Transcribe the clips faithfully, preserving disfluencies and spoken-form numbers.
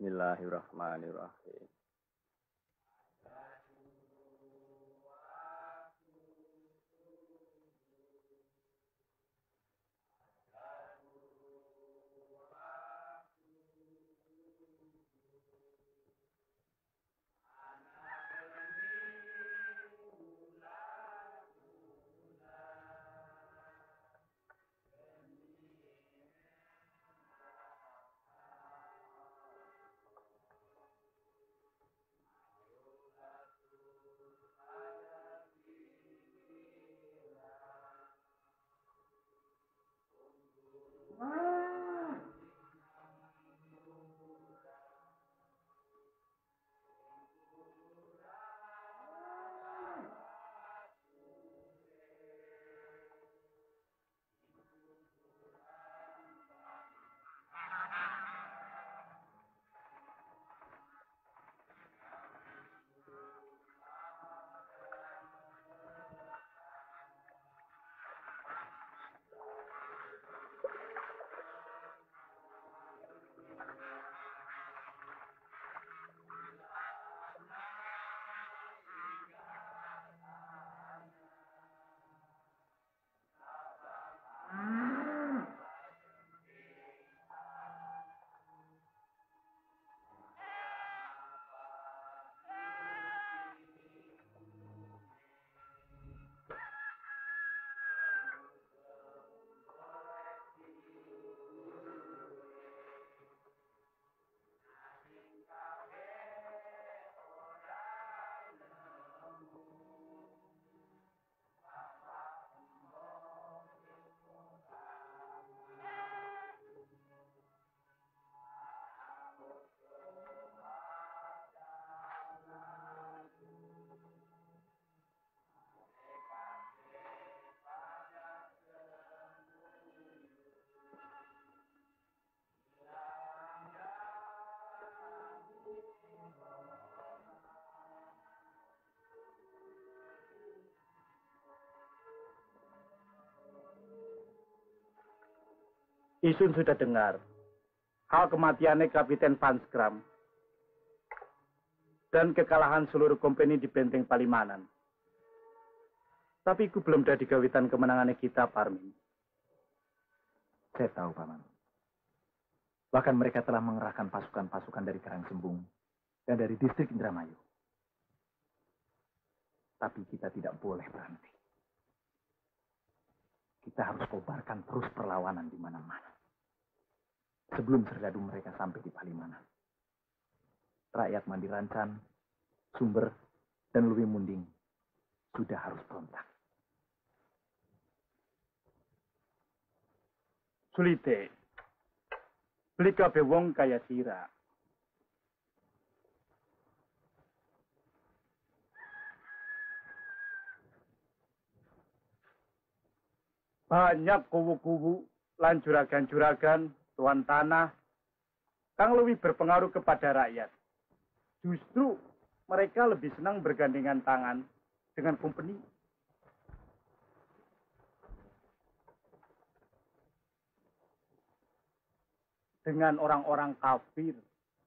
Bismillahirrahmanirrahim. Isun sudah dengar hal kematiannya Kapiten Van Skram dan kekalahan seluruh kompeni di Benteng Palimanan. Tapi itu belum ada digawitan kemenangannya kita, Parmin. Saya tahu, Paman. Bahkan mereka telah mengerahkan pasukan-pasukan dari Karangsembung dan dari distrik Indramayu. Tapi kita tidak boleh berhenti. Kita harus kobarkan terus perlawanan di mana-mana. Sebelum serdadu mereka sampai di Palimanan. Rakyat Mandirancan, Sumber, dan Luwi Munding sudah harus berontak. Sulite, beli kabeh wong kaya sira. Banyak kuwu-kuwu lan juragan-juragan tuan tanah kang lebih berpengaruh kepada rakyat. Justru mereka lebih senang bergandengan tangan dengan kompeni. Dengan orang-orang kafir.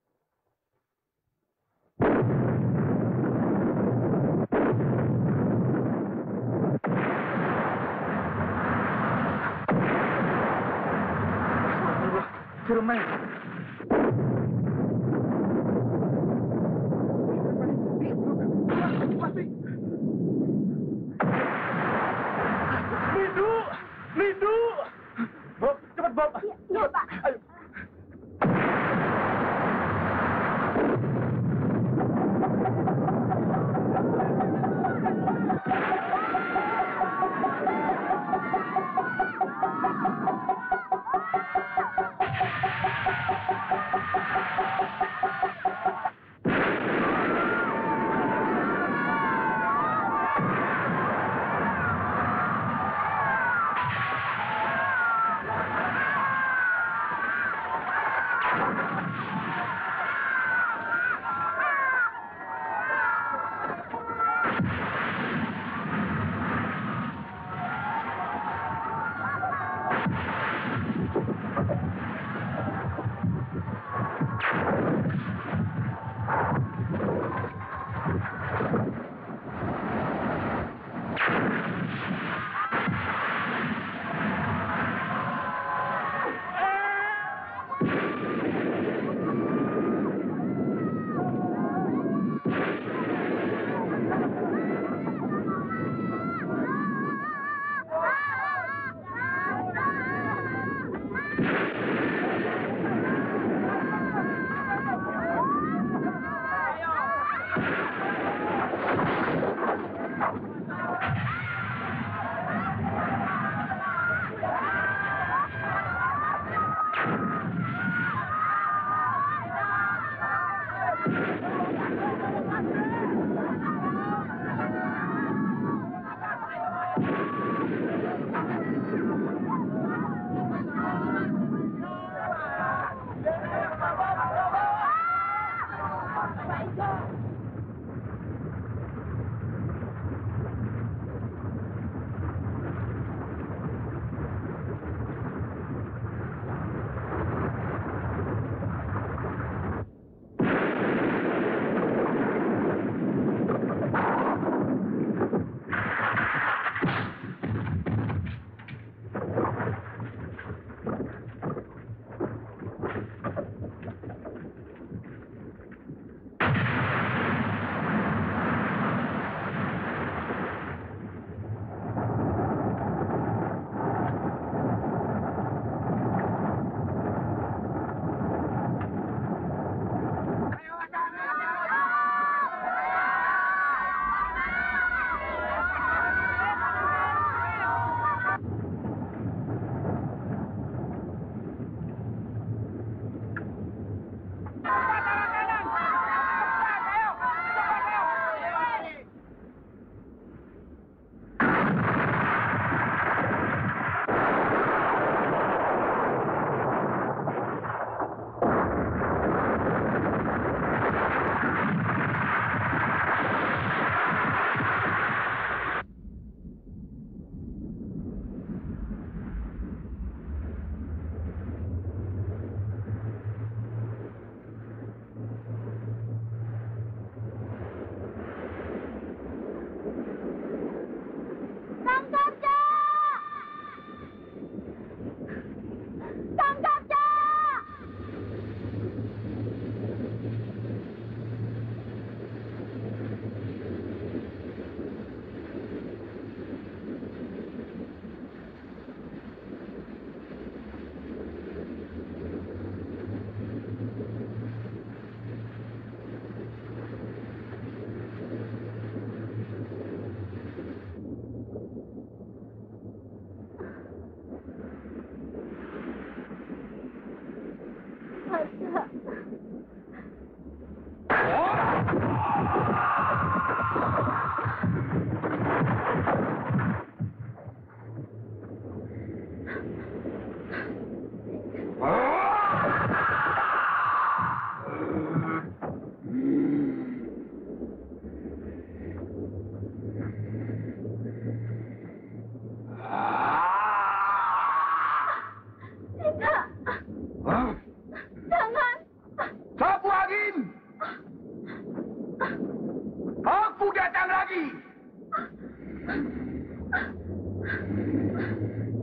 Jerman. Lidu, Lidu. Bob, cepat Bob. Iya, iya Pak. Ayo.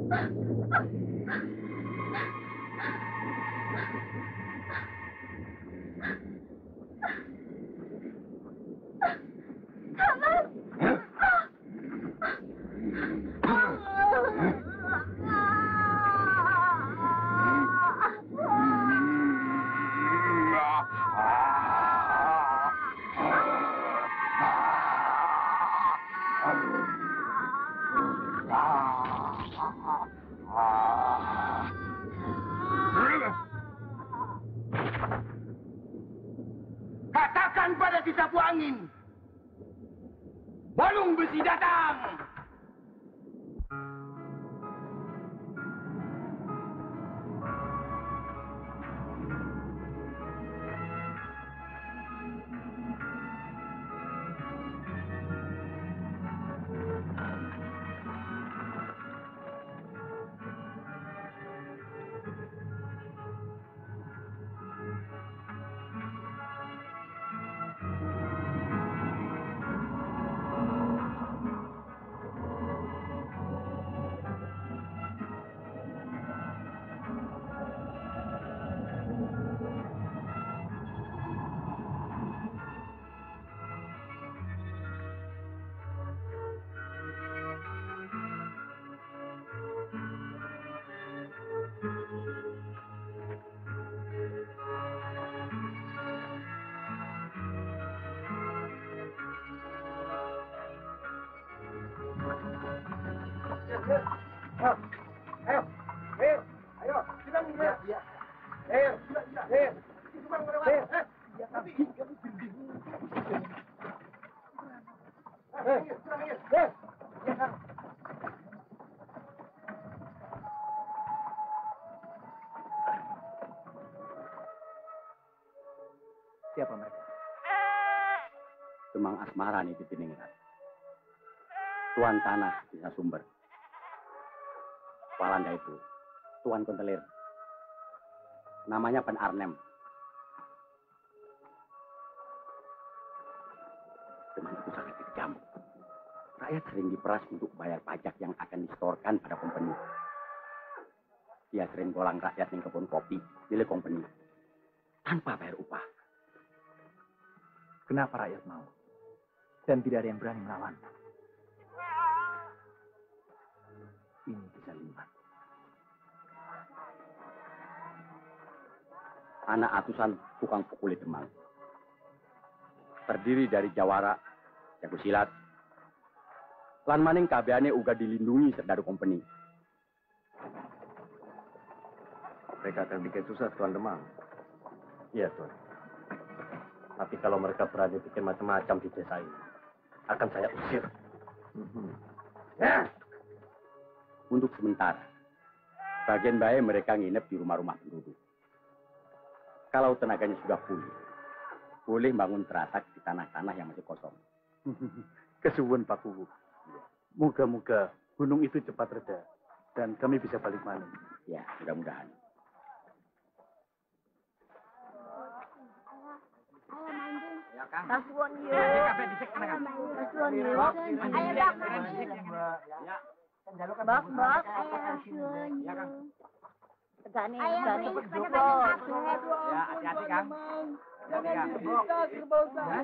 Katakan pada si sapu angin, balung besi datang. Siapa mereka? Demang asmara nih di Tiningrat. Tuan tanah bisa sumber. Walanda itu, Tuan Kontelir. Namanya Pen Arnhem. Demang itu sangat kejam. Rakyat sering diperas untuk bayar pajak yang akan disetorkan pada kompeni. Dia sering bolang rakyat yang kebun kopi milik kompeni tanpa bayar upah. Kenapa rakyat mau? Dan tidak ada yang berani melawan. Ini bisa limat. Anak atusan tukang pukuli Demang. Terdiri dari jawara, jago silat, lan maning kabeane uga dilindungi serdadu kompeni. Mereka akan bikin susah Tuan Demang. Iya, Tuan. Tapi kalau mereka berani bikin macam-macam di desa ini, akan saya usir. Mm-hmm. Ya. Untuk sementara, bagian baik mereka nginep di rumah-rumah penduduk. Kalau tenaganya sudah pulih, boleh bangun teratak di tanah-tanah yang masih kosong. Kesuwun Pak Kuwu. Moga-moga gunung itu cepat reda dan kami bisa balik malam. Ya, mudah-mudahan. Kasuan yuk. Kasuan yuk. Ayo bak. Bak bak. Ayo kasuan yuk. Tegane tegane. Ya, hati-hati Kang. Jangan dibuka kerbau saya.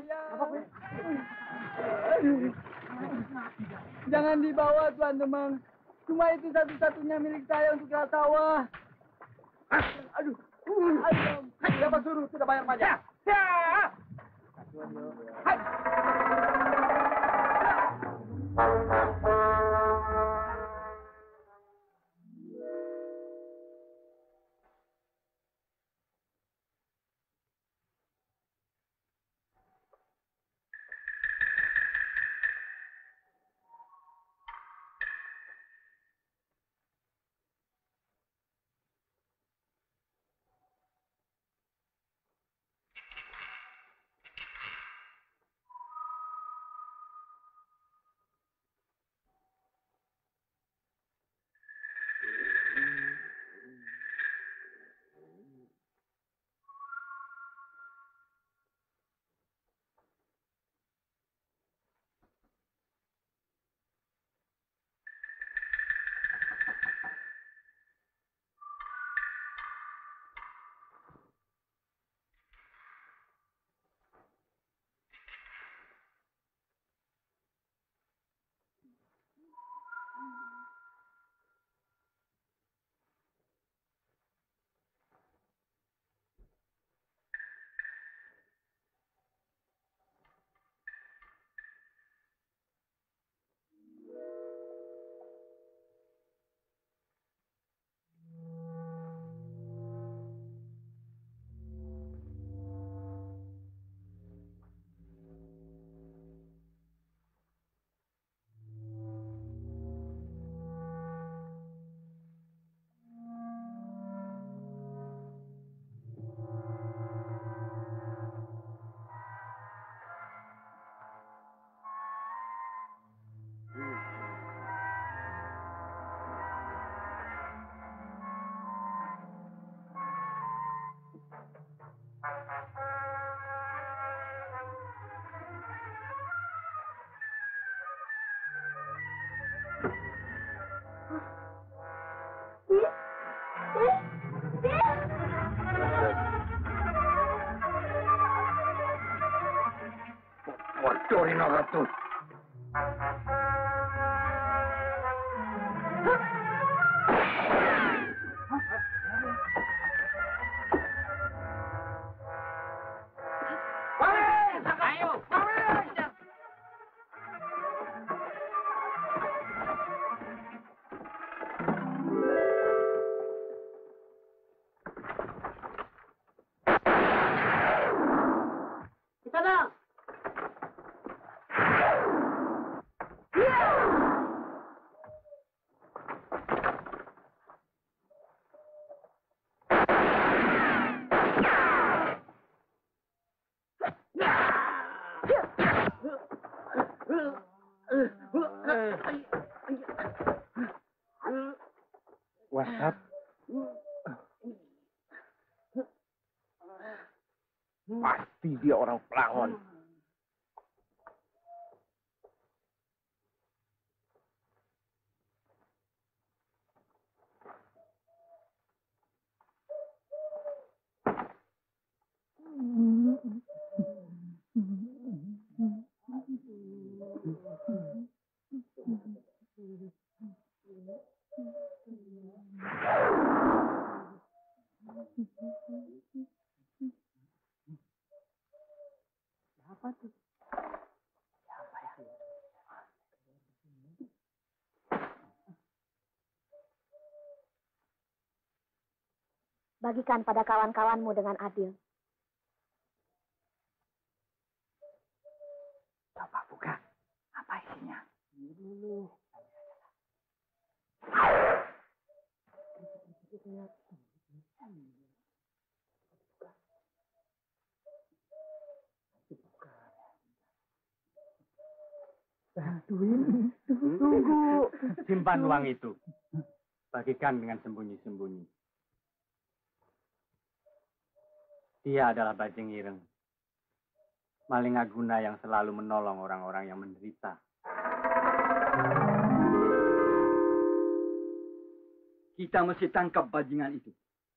Jangan dibawa Tuan Demang. Cuma itu satu-satunya milik saya untuk ke sawah. Aduh. Aduh. Siapa suruh tidak bayar pajak? Ya. Hai. Dorina Ratu. Wasap. Pasti dia orang pelangon. Bagikan pada kawan-kawanmu dengan adil. Coba buka. Apa isinya? Bantuin. Tunggu. Simpan uang itu. Bagikan dengan sembunyi-sembunyi. Dia adalah Bajing Ireng. Maling Aguna yang selalu menolong orang-orang yang menderita. Kita mesti tangkap bajingan itu.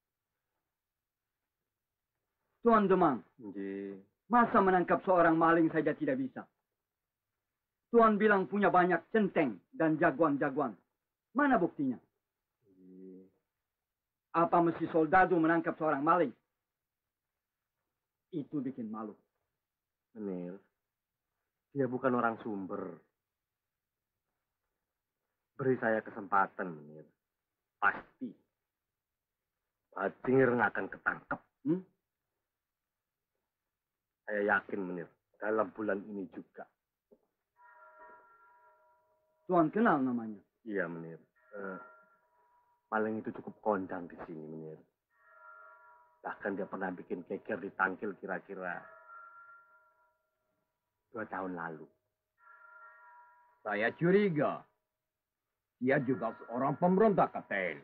Tuan Demang, masa menangkap seorang maling saja tidak bisa? Tuan bilang punya banyak centeng dan jagoan-jagoan. Mana buktinya? Apa mesti soldado menangkap seorang maling? Itu bikin malu. Menir, dia bukan orang Sumber. Beri saya kesempatan, Menir. Pasti. Bajing Ireng akan ketangkep. Hmm? Saya yakin, Menir. Dalam bulan ini juga. Tuan kenal namanya? Iya, Menir. Uh, maling itu cukup kondang di sini, Menir. Bahkan dia pernah bikin geger di Tangkil kira-kira dua tahun lalu. Saya curiga. Dia juga seorang pemberontak, Kapten.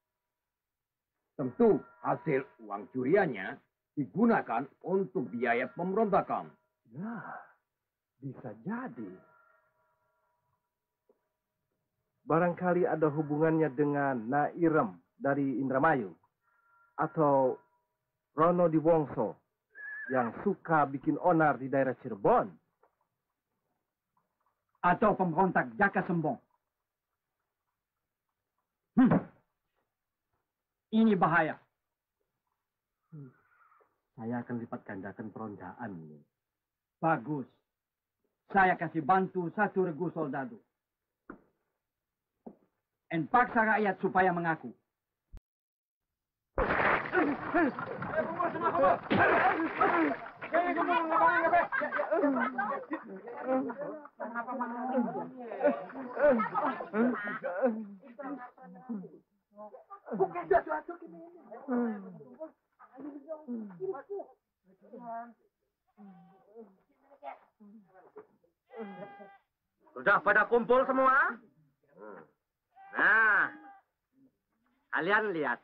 Tentu hasil uang curiannya digunakan untuk biaya pemberontakan. Ya, bisa jadi. Barangkali ada hubungannya dengan Nairem dari Indramayu. Atau Rono di Wongso yang suka bikin onar di daerah Cirebon. Atau pemberontak Jaka Sembong. Hmm. Ini bahaya. Saya akan lipat gandakan perondaan. Bagus. Saya kasih bantu satu regu soldado. Dan paksa rakyat supaya mengaku. Sudah pada kumpul semua? Nah, kalian lihat.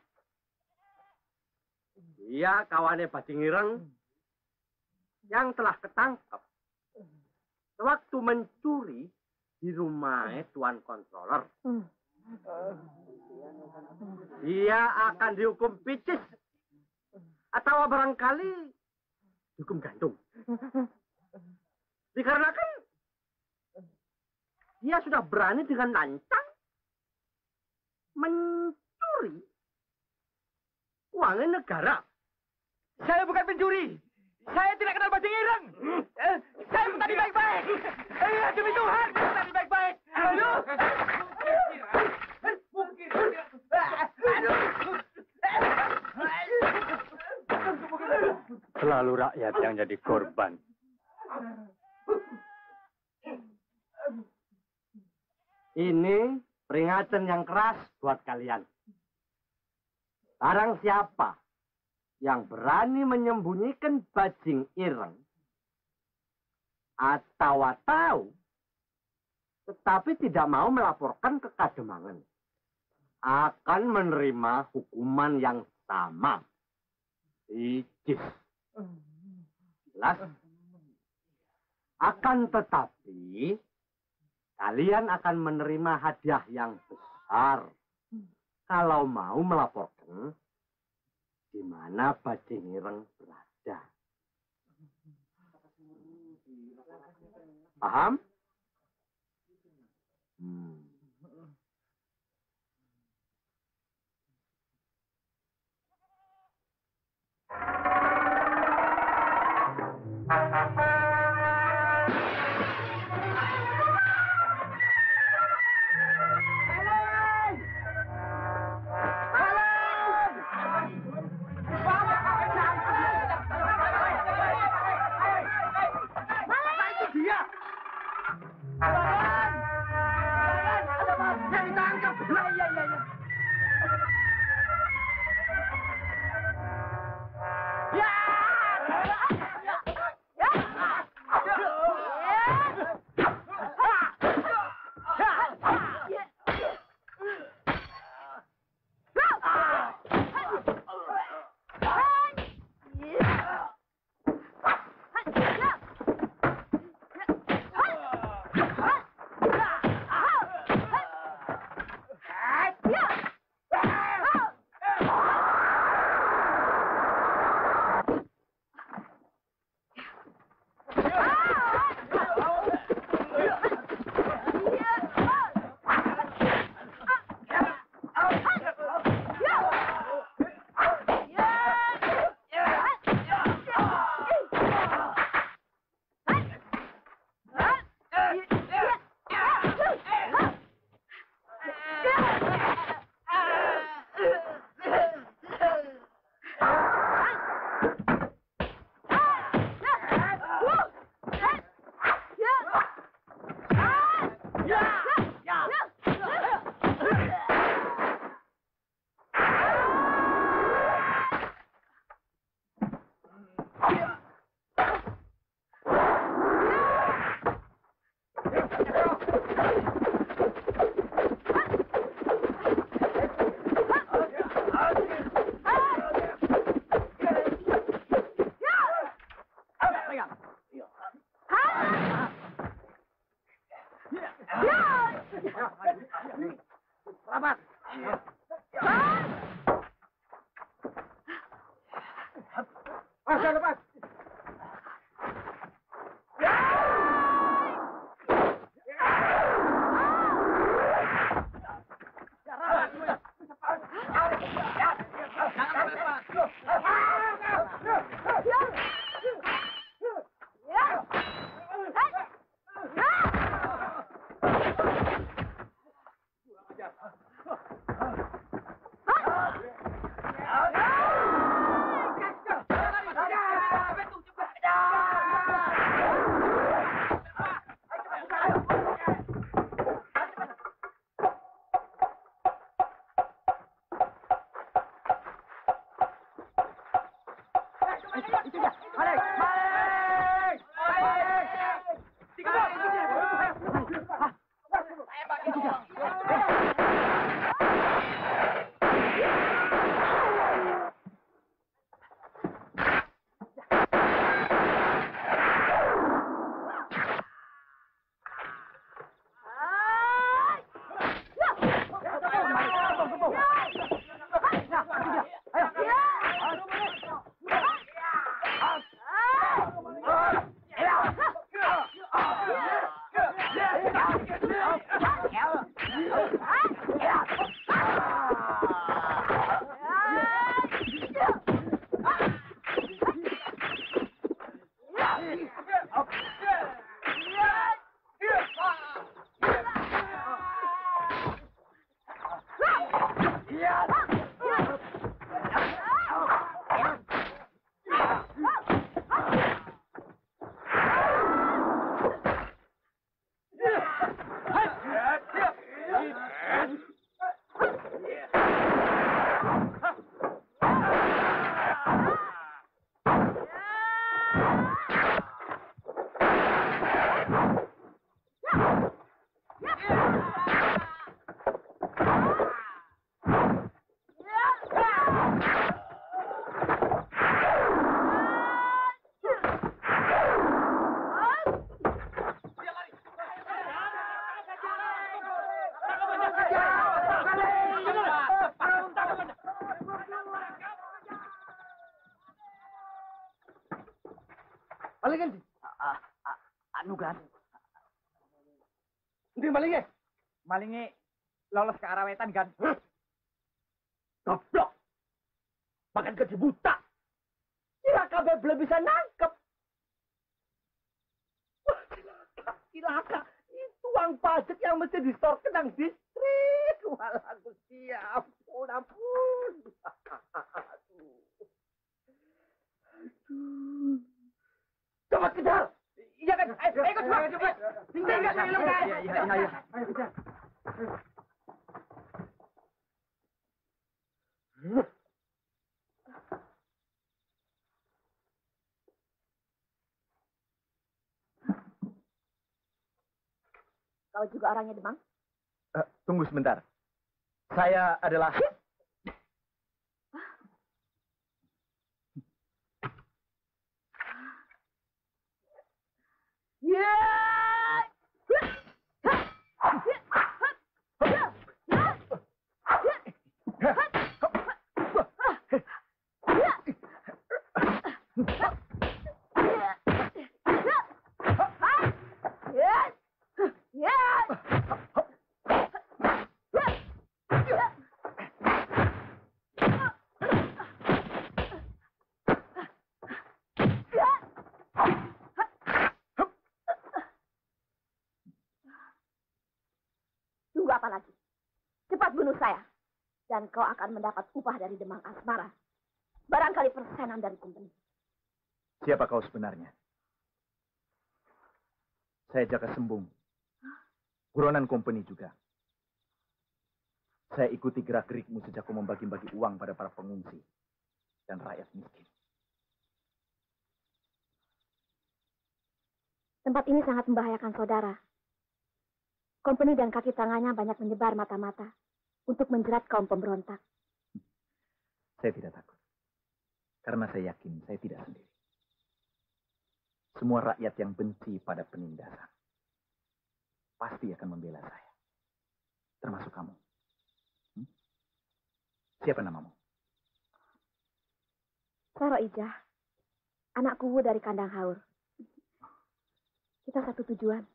Dia kawannya Bajing Ireng yang telah ketangkap sewaktu mencuri di rumah Tuan Controller. Dia akan dihukum picis atau barangkali dihukum gantung. Dikarenakan dia sudah berani dengan lancang mencuri uangnya negara. Saya bukan pencuri. Saya tidak kenal bajing ireng. Eh, saya tadi baik-baik. Eh, demi Tuhan, saya tadi baik-baik. Ayo. Selalu rakyat yang jadi korban. Ini peringatan yang keras buat kalian. Barang siapa yang berani menyembunyikan bajing ireng atau tahu tetapi tidak mau melaporkan ke Kademangan akan menerima hukuman yang sama. Ijis. Jelas? Akan tetapi kalian akan menerima hadiah yang besar kalau mau melaporkan di mana bajing ireng berada. Paham? Hmm. Malingin. Anu kan? Nanti malingnya. Malingnya lolos ke arah wetan kan? Goblok. Makan gaji buta. Kira kabel belum bisa nangkep. Wah, cilaka, cilaka. Itu uang pajak yang mesti di-store kenang distrik. Walah, Gusti, ampun, ampun. Aduh. Aduh. Cepat kejar! Iya kan? Ayo, ayo cepat! Cepat! Tinggal nggak saya kan? Iya, iya, iya. Ayo kejar. Kau juga orangnya Demang? Uh, tunggu sebentar. Saya adalah... Tunggu apa lagi? Cepat bunuh saya. Dan kau akan mendapat upah dari Demang Asmara. Barangkali persenan dari company. Siapa kau sebenarnya? Saya Jaka Sembung. Buronan company juga. Saya ikuti gerak-gerikmu sejak kau membagi-bagi uang pada para pengungsi dan rakyat miskin. Tempat ini sangat membahayakan saudara. Company dan kaki tangannya banyak menyebar mata-mata untuk menjerat kaum pemberontak. Saya tidak takut. Karena saya yakin saya tidak sendiri. Semua rakyat yang benci pada penindasan pasti akan membela saya. Termasuk kamu. Hmm? Siapa namamu? Saro Ijah, anak kuwu dari kandang haur. Kita satu tujuan.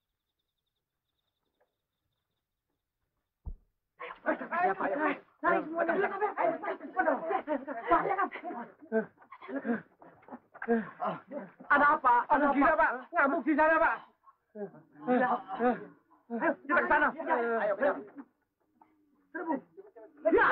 Ada apa? Ada gila, Pak. Ngamuk di sana, Pak. Gila. Ayo, kita ke sana. Ayo, ayo. Serbu. Ya.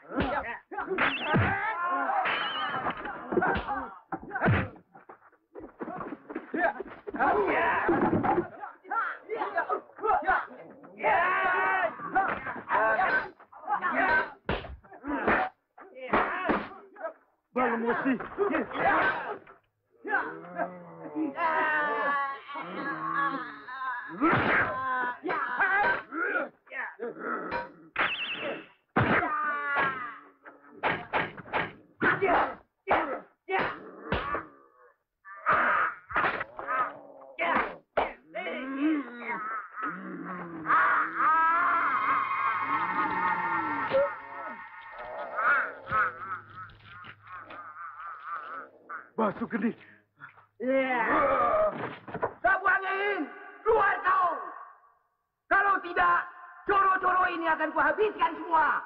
Belum mesti. Basuh gede. Iya. Sapu angin, keluar kau. Kalau tidak, coro-coro ini akan kuhabiskan semua.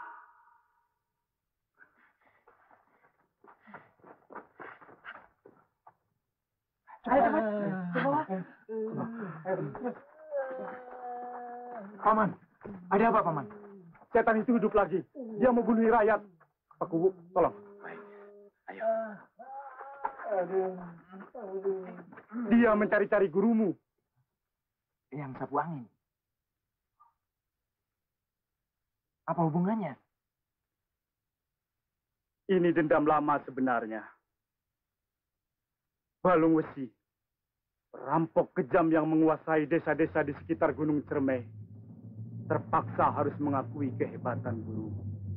Ayo, cepat. Ke bawah. Paman, ada apa, Paman? Setan itu hidup lagi. Dia mau bunuh rakyat. Pak Kubu, tolong. Ayo. Dia mencari-cari gurumu. Yang sapu angin. Apa hubungannya? Ini dendam lama sebenarnya. Balung Wesi, perampok kejam yang menguasai desa-desa di sekitar Gunung Cermai, terpaksa harus mengakui kehebatan Guru.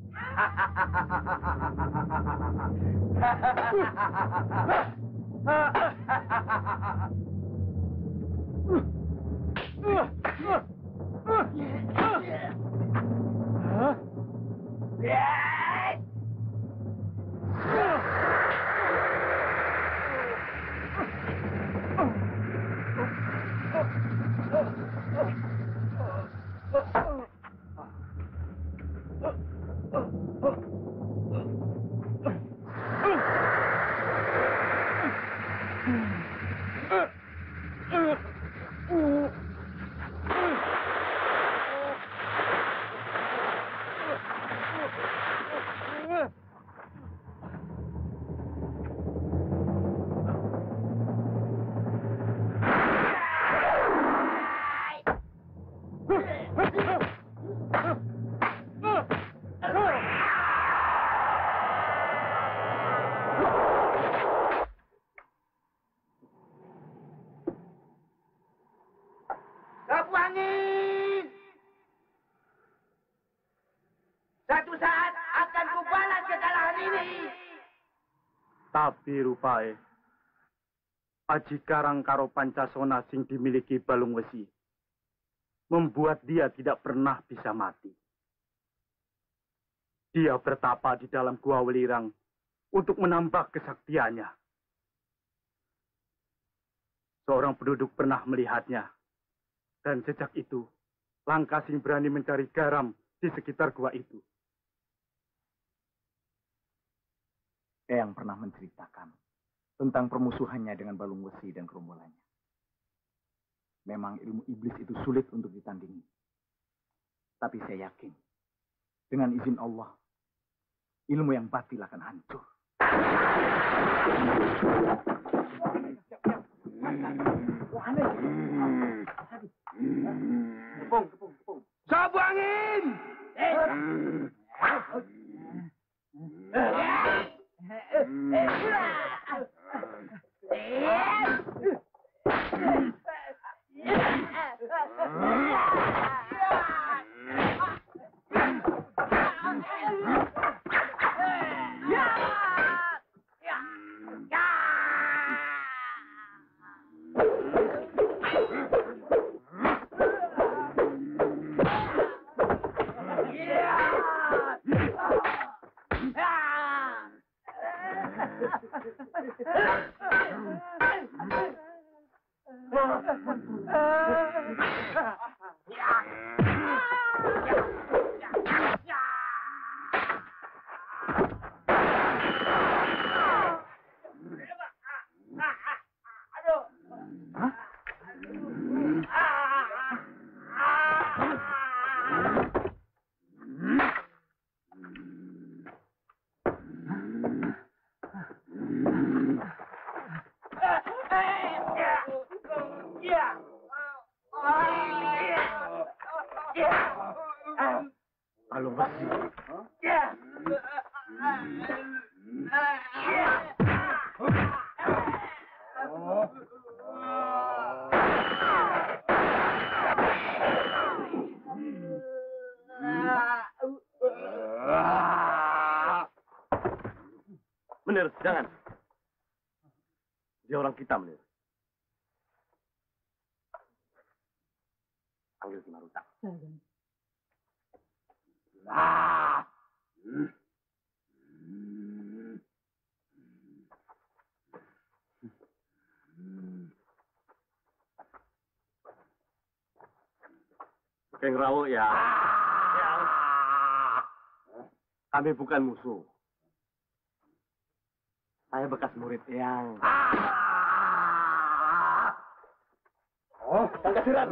Sapu angin! Satu saat akan kubalas kekalahan ini. Tapi rupae, Aji Karang karo Pancasona sing dimiliki Balung Wesi membuat dia tidak pernah bisa mati. Dia bertapa di dalam gua Welirang untuk menambah kesaktiannya. Seorang penduduk pernah melihatnya. Dan sejak itu, Langkasing berani mencari garam di sekitar gua itu. Eyang pernah menceritakan tentang permusuhannya dengan Balung Wesi dan gerombolannya. Memang ilmu iblis itu sulit untuk ditandingi. Tapi saya yakin, dengan izin Allah, ilmu yang batil akan hancur. Sapu angin! Balung Wesi. Menir, jangan. Dia orang kita, Menir. Panggil Ki Maruta. Ah. Hmm. Keng Rawo ya. Ya. Kami bukan musuh. Saya bekas murid yang. Oh, tangkap sirat.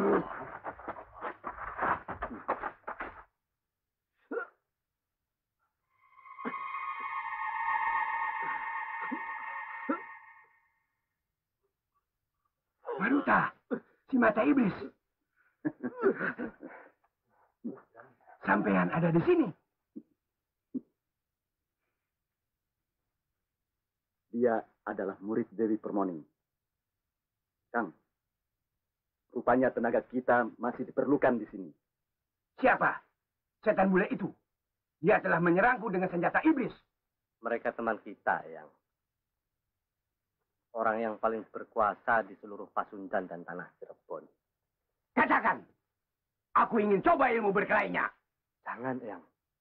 Maruta, si mata iblis. sampean ada di sini? Dia adalah murid Dewi Permoni. Kang, rupanya tenaga kita masih diperlukan di sini. Siapa? Setan bule itu. Dia telah menyerangku dengan senjata iblis. Mereka teman kita, yang orang yang paling berkuasa di seluruh Pasundan dan tanah Cirebon. Katakan, aku ingin coba ilmu berkelainya. Jangan, Eyang.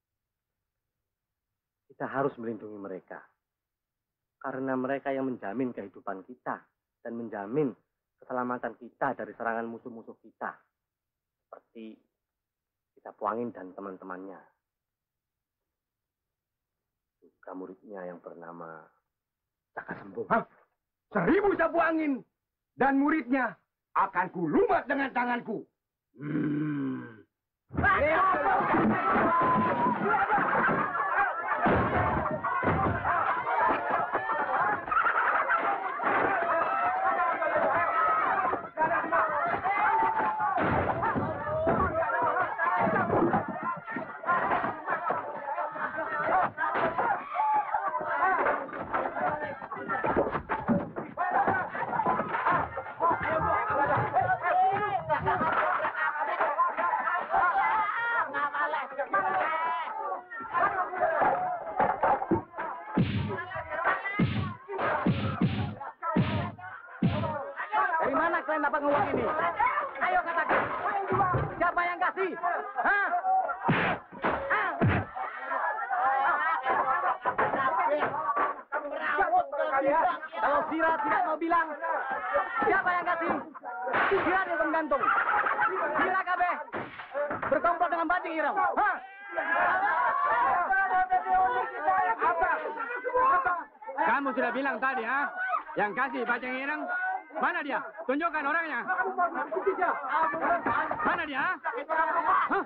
Kita harus melindungi mereka. Karena mereka yang menjamin kehidupan kita dan menjamin keselamatan kita dari serangan musuh-musuh kita. Seperti kita Puangin dan teman-temannya. Juga muridnya yang bernama Caka Sembuh. Hah? Seribu sapu angin dan muridnya akan kulumat dengan tanganku. Hmm. Dari mana kalian dapat uang ini? Ayo katakan. Siapa yang kasih? Hah? Hah? Kalau Sira tidak mau bilang, siapa yang kasih? Sira dia menggantung. Sira kabeh berkomplot dengan Bajing Ireng. Hah? Kamu sudah bilang tadi, ha? Yang kasih Bajing Ireng, mana dia? Tunjukkan orangnya. Mana dia? Hah?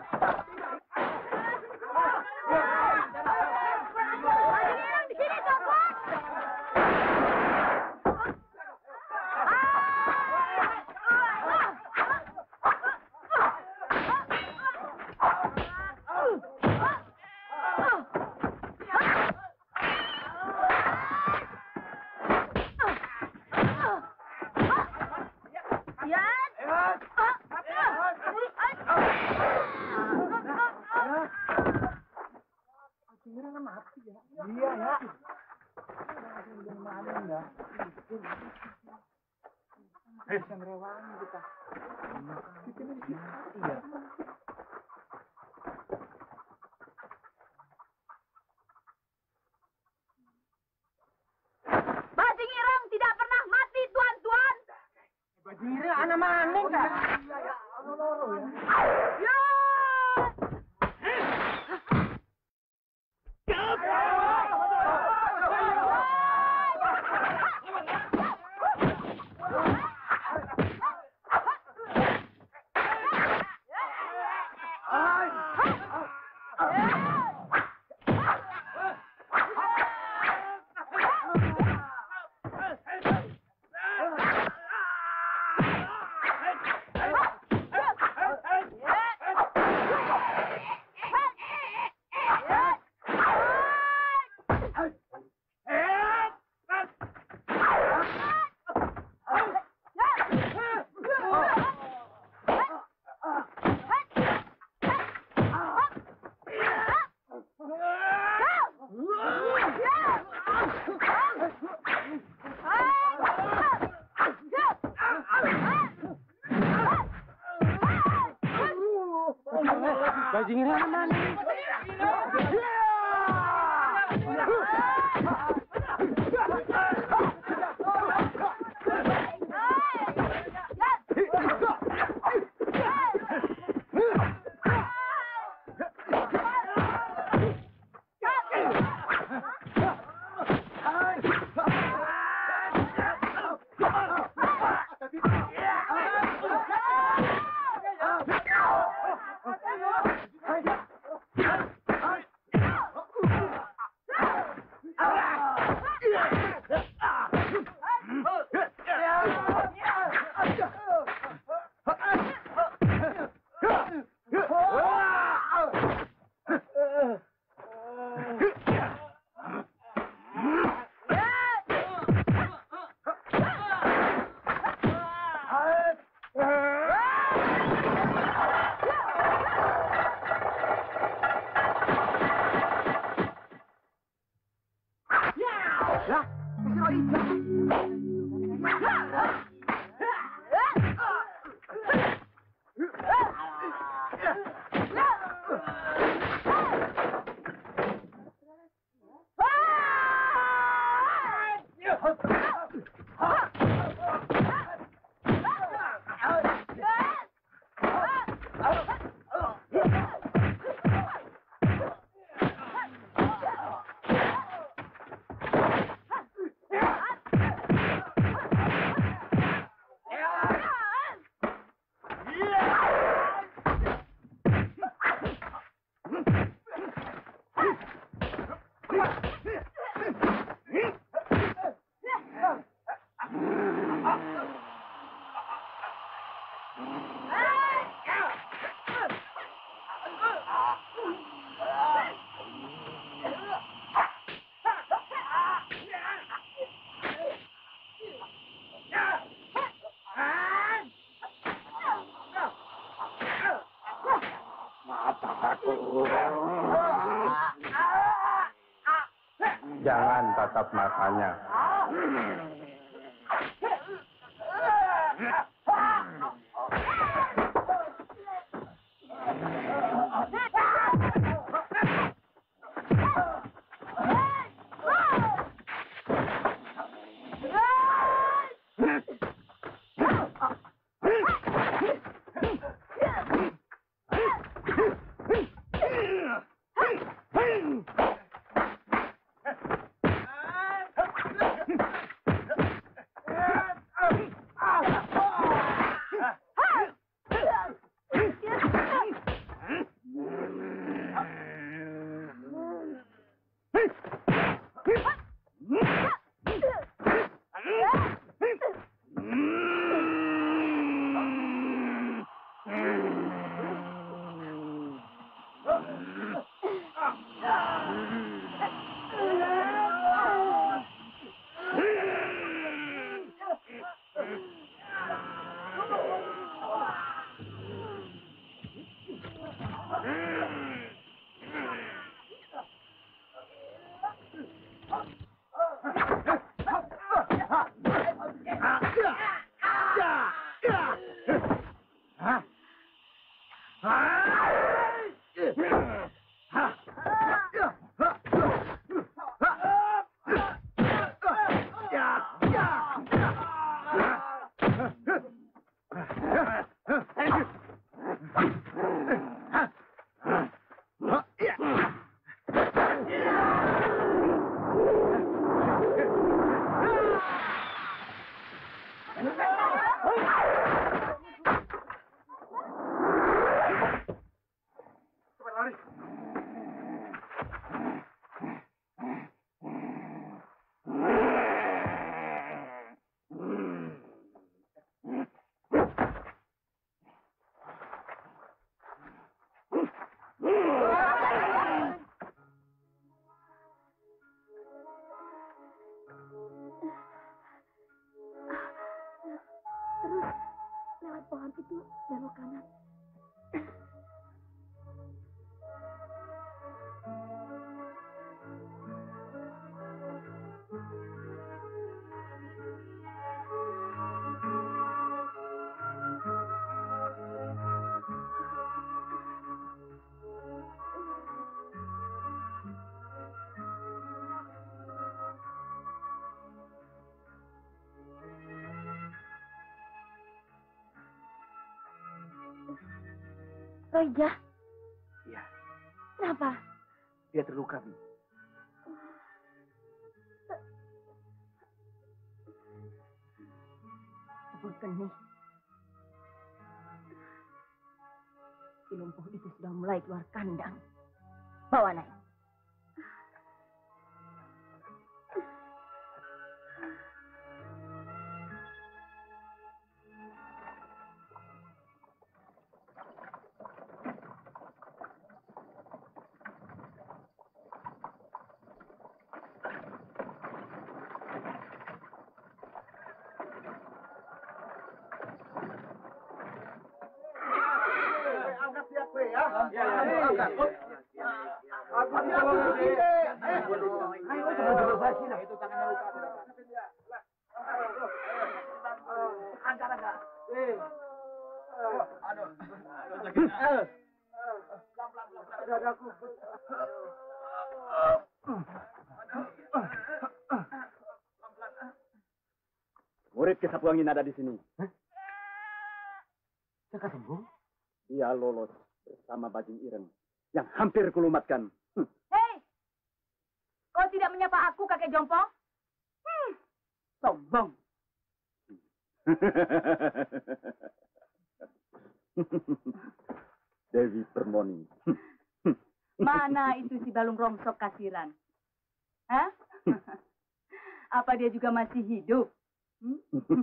Bajing Ireng tidak pernah mati, tuan-tuan. Bajing Ireng anak maning kan? Ya! Bajing Ireng anak maning. Jangan tatap matanya. Lewat pohon itu belok kanan. Roija? Iya. Kenapa? Dia terluka, Bi. Tubuh kenih. Si lumpuh itu sudah mulai keluar kandang. Bawa naik. Murid Kesapuangin ada di sini. Jaka sembuh? Dia lolos bersama Bajing Ireng yang hampir kulumatkan. Hm. Hei! Kau tidak menyapa aku, kakek Jompong? Hmm. Sombong. Dewi Permoni. Mana itu si Balung Rongsok Kasiran? Hah? Apa dia juga masih hidup? Hmm?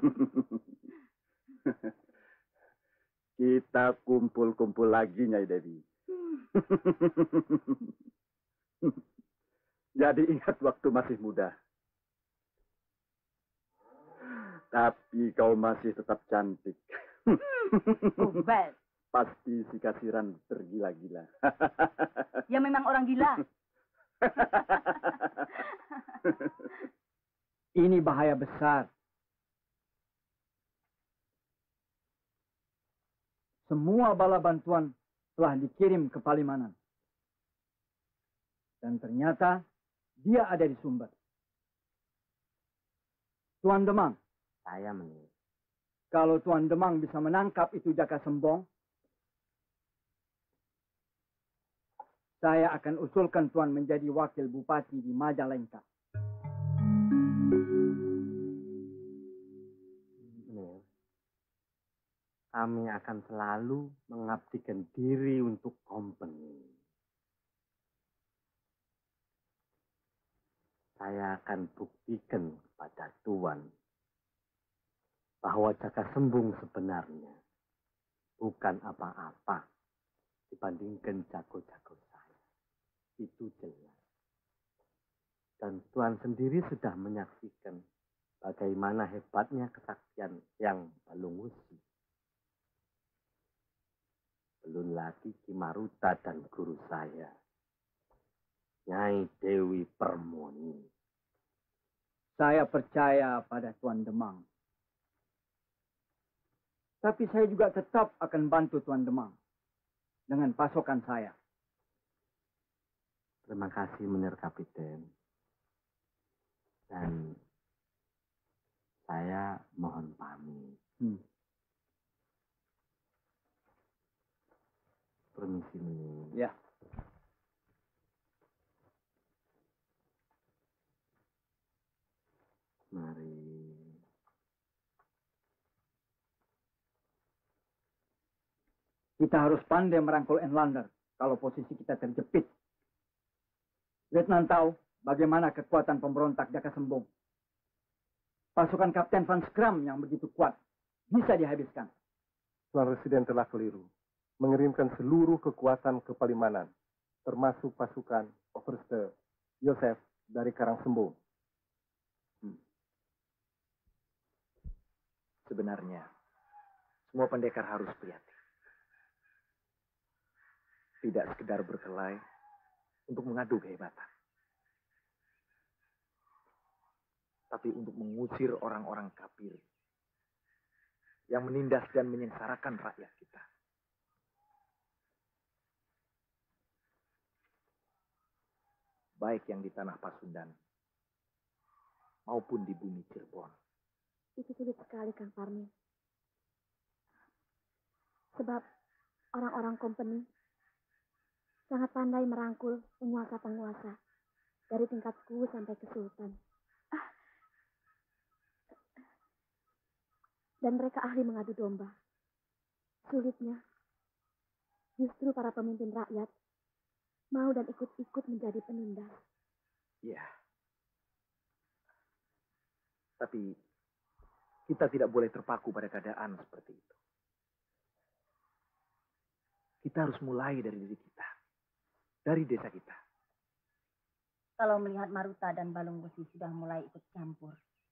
Kita kumpul-kumpul lagi, Nyai Dewi. Jadi ingat waktu masih muda. Tapi kau masih tetap cantik. Gombal. Pasti si Kasiran tergila-gila. Ya memang orang gila. Ini bahaya besar. Semua bala bantuan telah dikirim ke Palimanan. Dan ternyata dia ada di Sumber. Tuan Demang. Saya menurut. Kalau Tuan Demang bisa menangkap itu Jaka Sembong, saya akan usulkan Tuan menjadi wakil bupati di Majalengka. Menurut. Kami akan selalu mengabdikan diri untuk company. Saya akan buktikan kepada Tuan bahwa Jaka Sembung sebenarnya bukan apa-apa dibandingkan jago-jago saya. Itu jelas. Dan Tuan sendiri sudah menyaksikan bagaimana hebatnya kesaktian yang Balung Wesi. Belum lagi Ki Maruta dan guru saya, Nyai Dewi Permoni. Saya percaya pada Tuan Demang. Tapi saya juga tetap akan bantu Tuan Demang dengan pasokan saya. Terima kasih, Menir Kapiten. Dan saya mohon pamit. Hmm. Permisi, Menir. Ya. Mari. Kita harus pandai merangkul Enlander kalau posisi kita terjepit. Letnan tahu bagaimana kekuatan pemberontak Jaka Sembung. Pasukan Kapten Van Skram yang begitu kuat bisa dihabiskan. Tuan Residen telah keliru. Mengirimkan seluruh kekuatan ke Palimanan, termasuk pasukan Overste Yosef dari Karangsembung. Hmm. Sebenarnya, semua pendekar harus prihatin. Tidak sekedar berkelahi untuk mengadu kehebatan. Tapi untuk mengusir orang-orang kafir yang menindas dan menyengsarakan rakyat kita. Baik yang di tanah Pasundan maupun di bumi Cirebon. Itu sulit sekali, Kang Parmin. Sebab orang-orang company sangat pandai merangkul penguasa-penguasa dari tingkat suku sampai ke sultan. Ah. Dan mereka ahli mengadu domba. Sulitnya, justru para pemimpin rakyat mau dan ikut-ikut menjadi penindas. Iya. Tapi kita tidak boleh terpaku pada keadaan seperti itu. Kita harus mulai dari diri kita. Dari desa kita. Kalau melihat Maruta dan Balung Wesi sudah mulai ikut campur,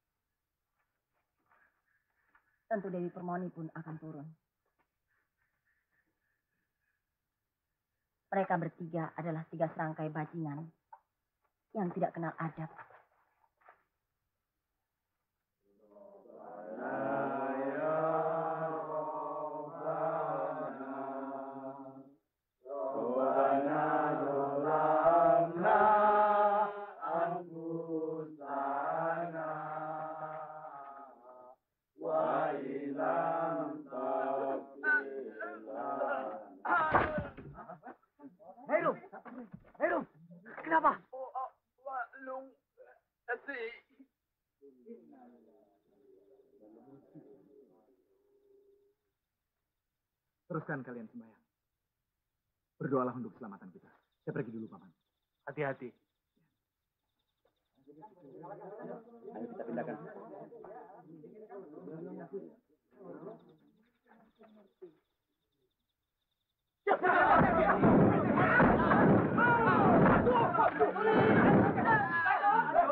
tentu Dewi Permoni pun akan turun. Mereka bertiga adalah tiga serangkai bajingan yang tidak kenal adab. Teruskan kalian sembahyang. Berdoalah untuk keselamatan kita. Saya pergi dulu, Paman. Hati-hati. Ayo kita pindahkan.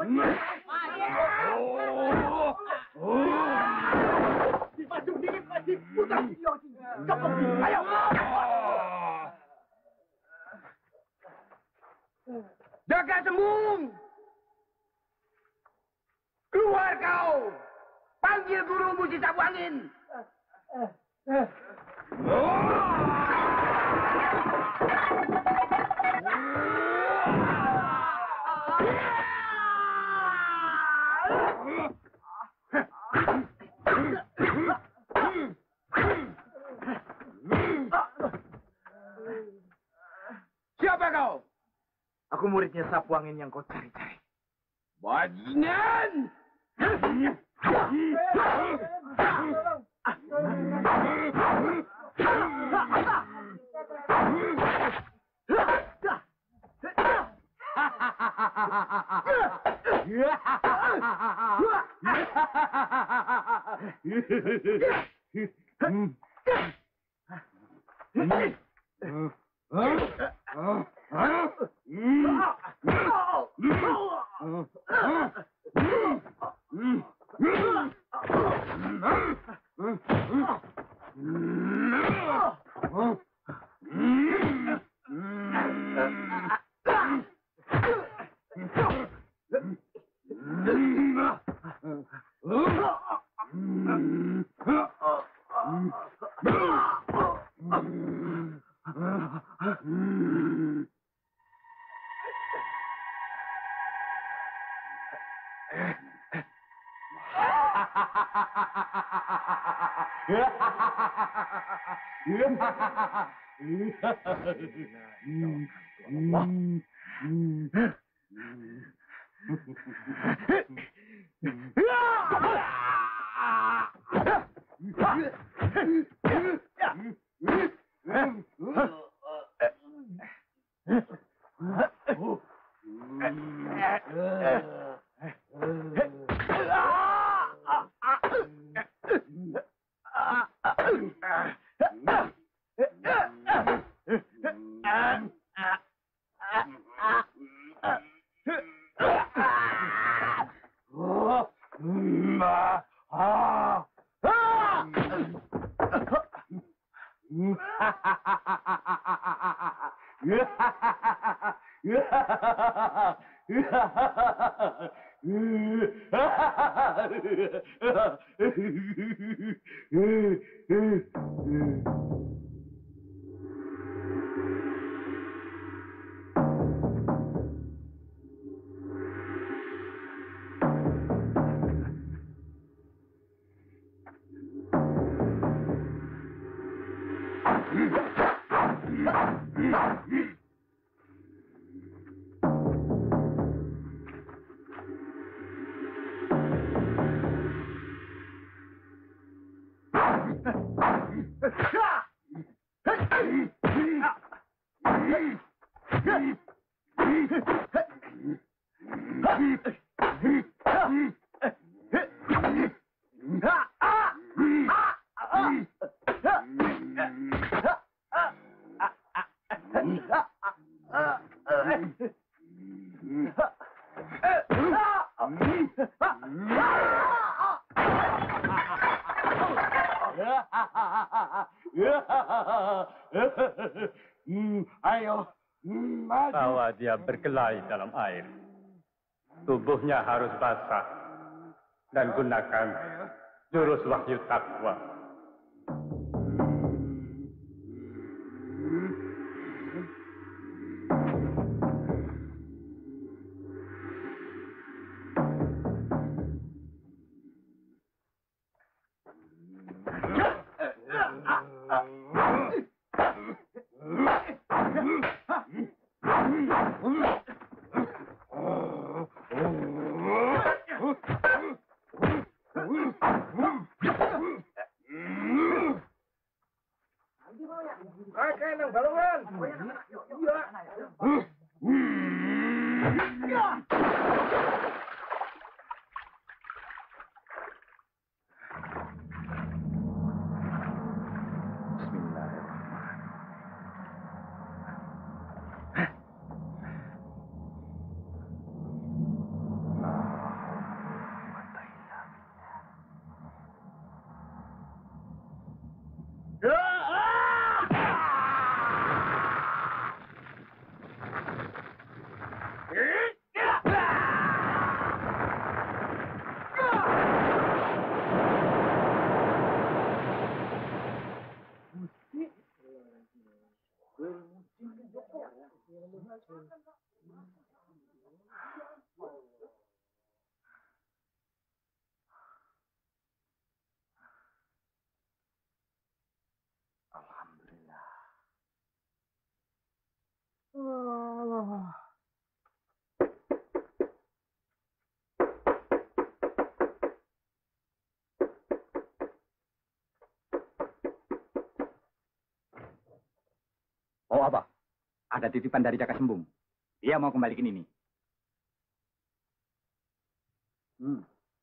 Maju dikit, maju. Yosi, putra Yosi. Cepat, ayo. Jaga Sembung! Keluar kau! Panggil gurumu si sapu angin! Siapa kau? Aku muridnya sapu angin yang kau cari-cari. Bajingan! Ayo, bawa dia berkelahi dalam air. Tubuhnya harus basah dan gunakan jurus wahyu takwa. Alhamdulillah. Oh. Oh apa? Ada titipan dari Jaka Sembung. Dia mau kembalikan ini. Hmm.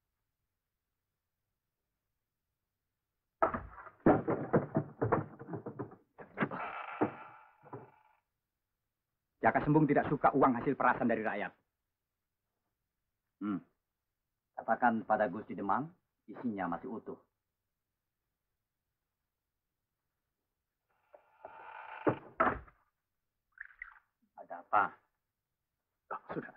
Jaka Sembung tidak suka uang hasil perasan dari rakyat. Hmm. Katakan pada Gusti Demang, isinya masih utuh. Ada apa? Oh, sudah.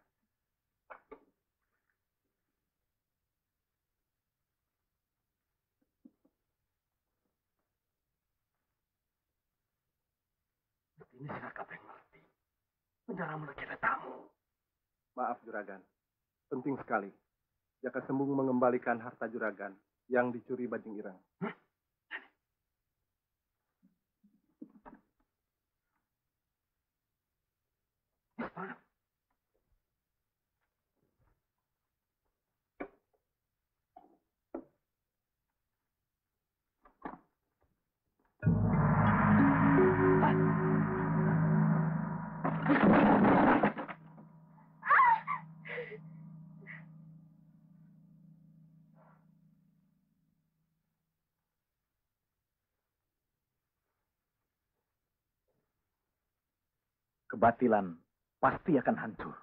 Ini Sirakap yang ngerti. Penjara mulai kita tamu. Maaf Juragan, penting sekali. Jaka Sembung mengembalikan harta Juragan yang dicuri Bajing Ireng. Hmm? Kebatilan pasti akan hancur.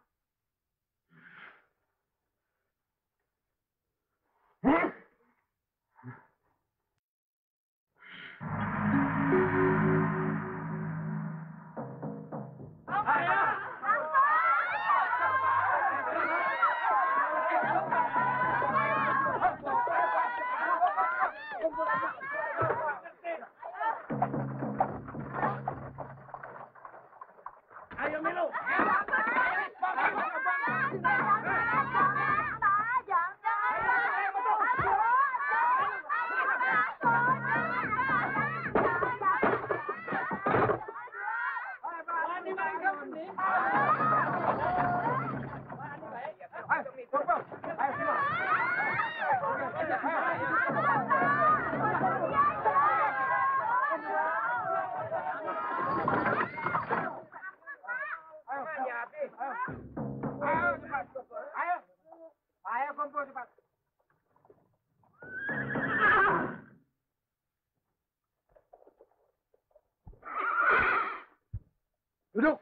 Duduk.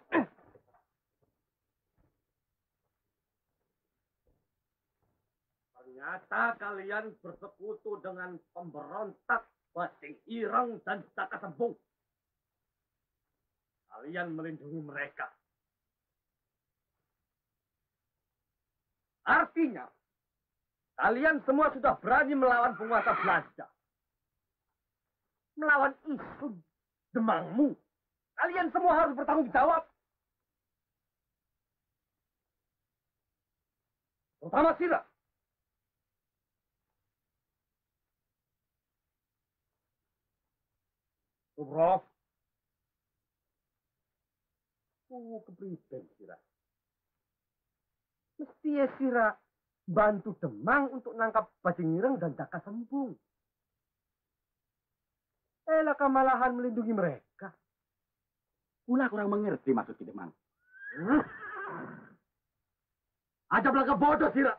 Ternyata kalian bersekutu dengan pemberontak Bajing Ireng dan Jaka Sembung. Kalian melindungi mereka. Artinya, kalian semua sudah berani melawan penguasa Belanda. Melawan isu Demangmu. Kalian semua harus bertanggung jawab. Terutama Sira. Subrof. Oh, kepribadian Sira. Mesti ya Sira bantu Demang untuk nangkap Bajing Ireng dan Jaka Sembung. Elah malahan melindungi mereka. Pula kurang mengerti maksud Ki Demang. Hmm? Ada belaka bodoh, Sira.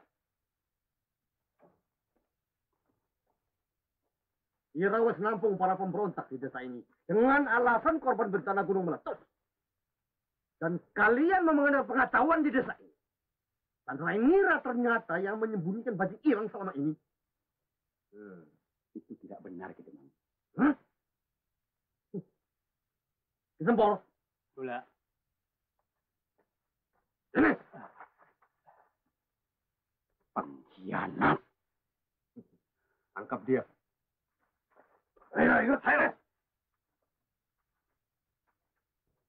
Sira wes nampung para pemberontak di desa ini dengan alasan korban bencana gunung meletus. Dan kalian mau mengenal pengetahuan di desa ini. Dan Rainira ternyata yang menyembunyikan Bajing Ireng selama ini. Hmm, itu tidak benar, Ki Demang. Hah? Sempol. Pula. Ini. Pengkhianat. Tangkap dia. Ayo, ikut saya.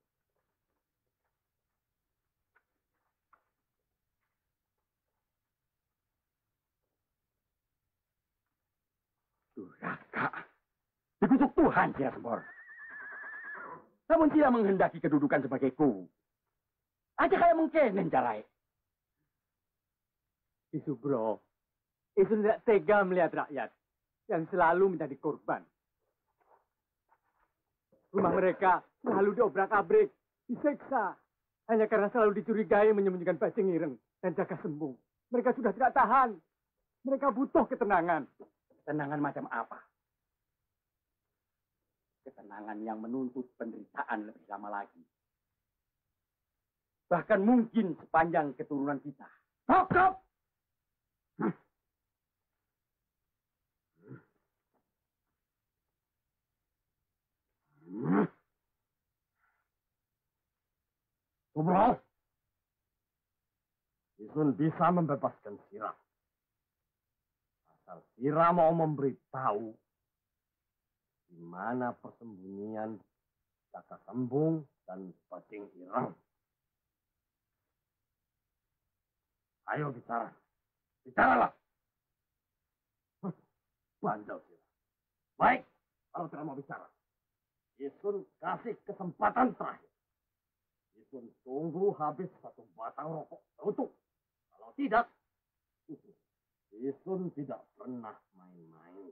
Durhaka. Dikutuk Tuhan, Sia Sempor. Namun dia menghendaki kedudukan sebagai ku. Aja kayak mungkin carai. Isu bro, Isu tidak tega melihat rakyat yang selalu menjadi korban. Rumah mereka selalu diobrak-abrik, diseksa. Hanya karena selalu dicurigai menyembunyikan bajing ireng dan jaga sembung. Mereka sudah tidak tahan. Mereka butuh ketenangan. Ketenangan macam apa? Ketenangan yang menuntut penderitaan lebih lama lagi. Bahkan mungkin sepanjang keturunan kita. Cukup! Subro, Isun bisa membebaskan Sira. Asal Sira mau memberitahu di mana persembunyian Jaka Sembung dan Bajing Ireng. Ayo bicara. Bicaralah. Bandel Sira. Baik, kalau tidak mau bicara. Isun kasih kesempatan terakhir. Isun tunggu habis satu batang rokok utuh. Kalau tidak, Isun tidak pernah main-main.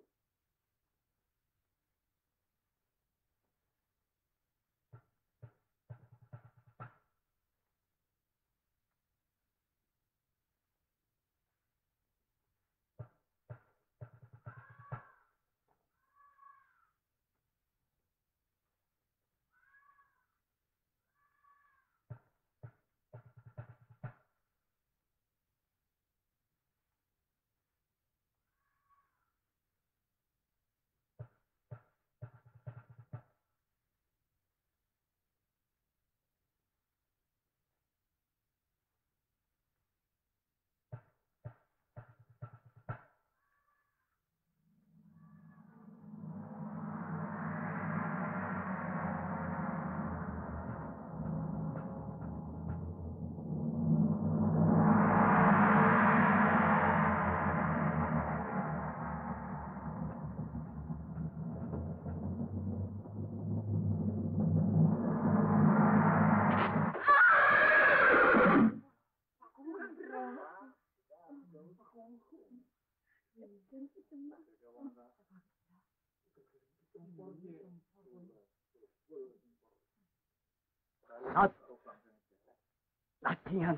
Saat latihan.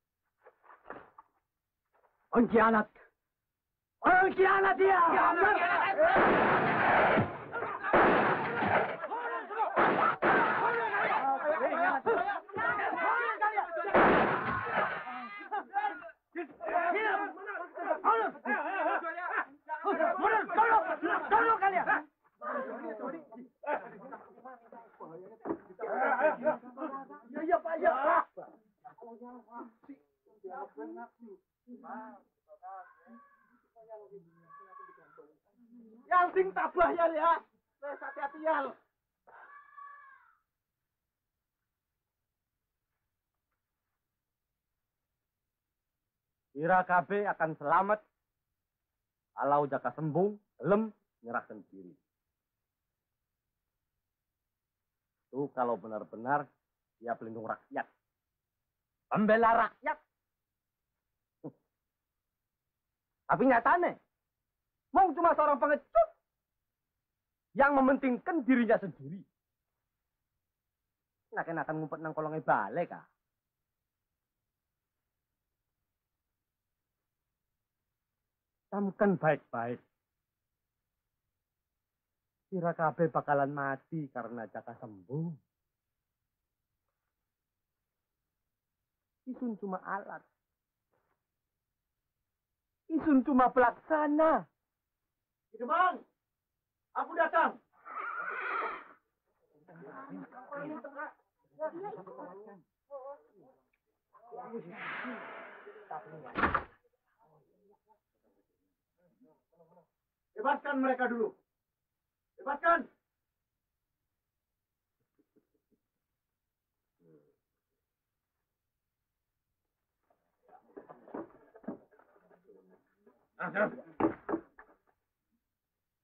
Pengkhianat. Pengkhianat dia. Yang sing tabah ya, ya. Wes hati-hati ya. Ira K B akan selamat kalau Jaka Sembung gelem menyerahkan diri. Itu kalau benar-benar dia pelindung rakyat. Pembela rakyat. Tapi nyatanya, mau cuma seorang pengecut yang mementingkan dirinya sendiri. Nah, kena akan ngumpet nang kolongnya balik, ah. Camkan baik-baik. Kira kabeh bakalan mati karena Jaka Sembung. Isun cuma alat. Isun cuma pelaksana. Bang, aku datang. Bebaskan mereka dulu. Bebaskan.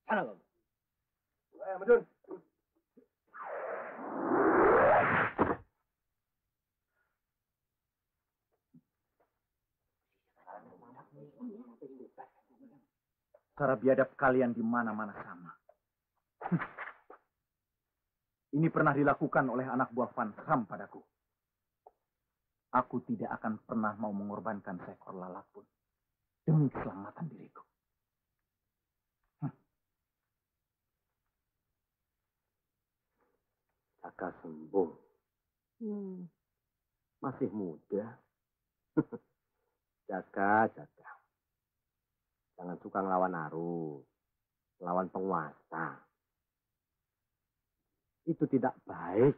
Sana kamu. Eh, Medun. Cara biadab kalian di mana-mana sama. Ini pernah dilakukan oleh anak buah Van Ram padaku. Aku tidak akan pernah mau mengorbankan seekor lalat pun demi keselamatan diriku. Jaka Sembung. Hmm. Masih muda. Jaga, jaga. Jangan suka ngelawan arus. Lawan penguasa. Itu tidak baik.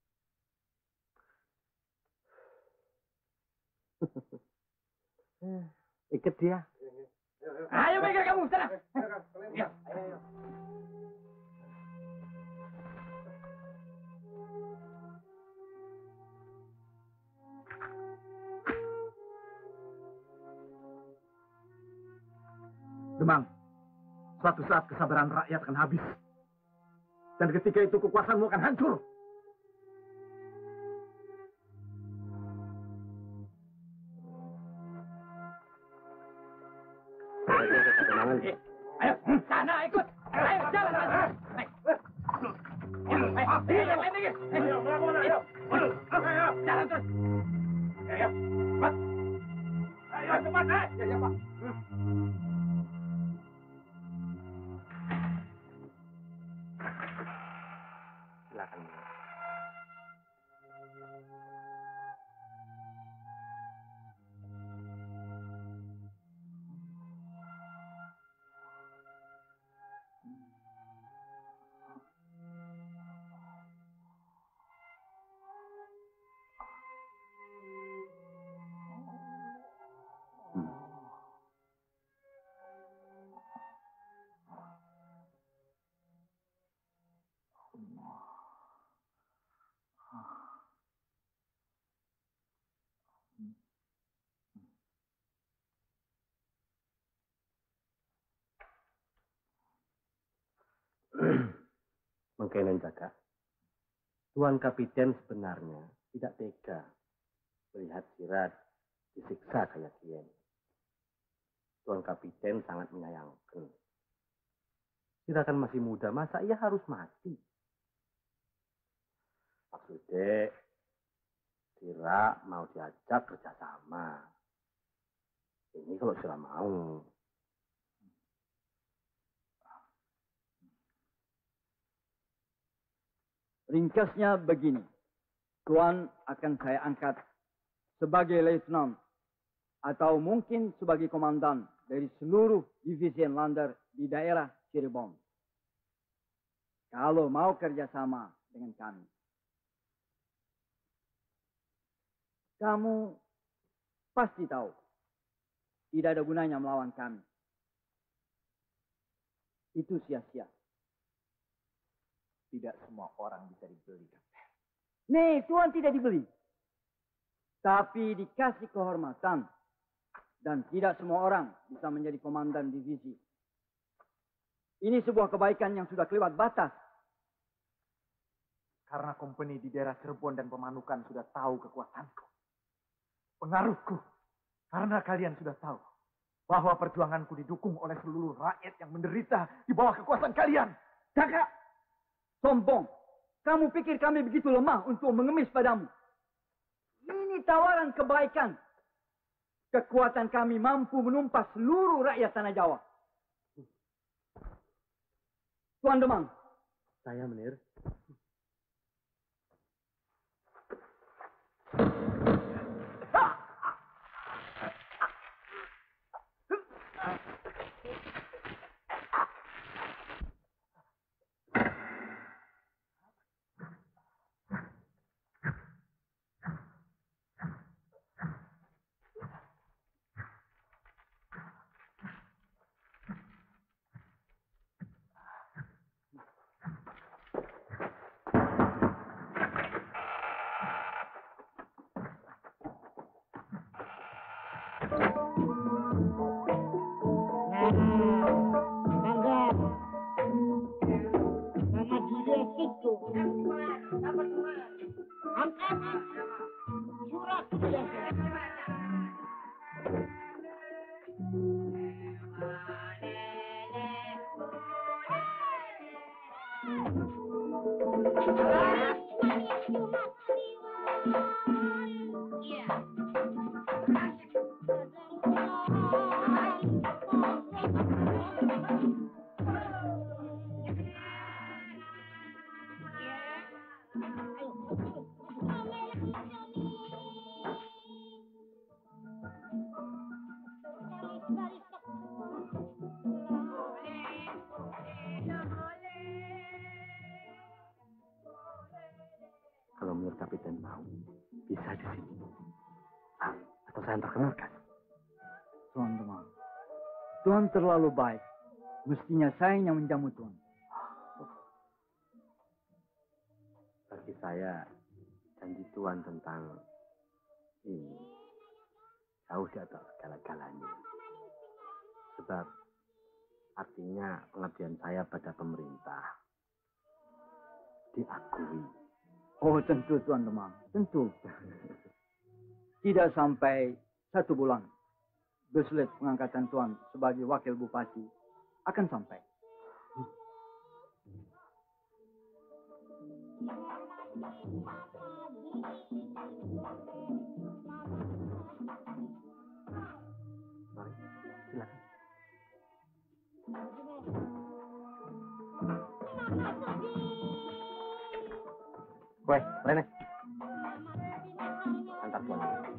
Ikat dia. Ayo Mega kamu, sana. Ya. Demang, suatu saat kesabaran rakyat akan habis. Dan ketika itu kekuasaanmu akan hancur. Ayo, sana ikut. Ayo, jalan. Ayo, ayo, yang lain lagi. Ayo, ayo, ayo, jalan terus. Ayo, cepat. Ayo, cepat, eh. Ya, ya, Pak. Silakan. Mengkenen Jaka. Tuan Kapiten sebenarnya tidak tega melihat Sirat disiksa kayak Kien. Tuan Kapiten sangat menyayangkan. Sirat kan masih muda, masa ia harus mati? Maksudnya, Sirat mau diajak kerjasama. Ini kalau Sirat mau. Ringkasnya begini, Tuan akan saya angkat sebagai Leutnant atau mungkin sebagai komandan dari seluruh divisi Lander di daerah Cirebon. Kalau mau kerjasama dengan kami. Kamu pasti tahu, tidak ada gunanya melawan kami. Itu sia-sia. Tidak semua orang bisa dibeli, Kapten. Nih, Tuan tidak dibeli. Tapi dikasih kehormatan. Dan tidak semua orang bisa menjadi komandan divisi. Ini sebuah kebaikan yang sudah kelewat batas. Karena kompeni di daerah Cirebon dan Pemanukan sudah tahu kekuatanku. Pengaruhku. Karena kalian sudah tahu bahwa perjuanganku didukung oleh seluruh rakyat yang menderita di bawah kekuasaan kalian. Kakak, sombong. Kamu pikir kami begitu lemah untuk mengemis padamu? Ini tawaran kebaikan. Kekuatan kami mampu menumpas seluruh rakyat Tanah Jawa. Tuan Demang. Saya Menir. Kalau menurut Kapiten mau, bisa di sini. Ah, atau saya antarkan. Tuan Demang, Tuan terlalu baik. Mestinya saya yang menjamu Tuan. Bagi saya, janji Tuan tentang ini jauh di atas segala-galanya. Sebab artinya pengabdian saya pada pemerintah diakui. Oh tentu Tuan Demang, tentu. Tidak sampai satu bulan, beslet pengangkatan Tuan sebagai wakil bupati akan sampai. Mari, silakan. Weh, Rene. Antar Tuan.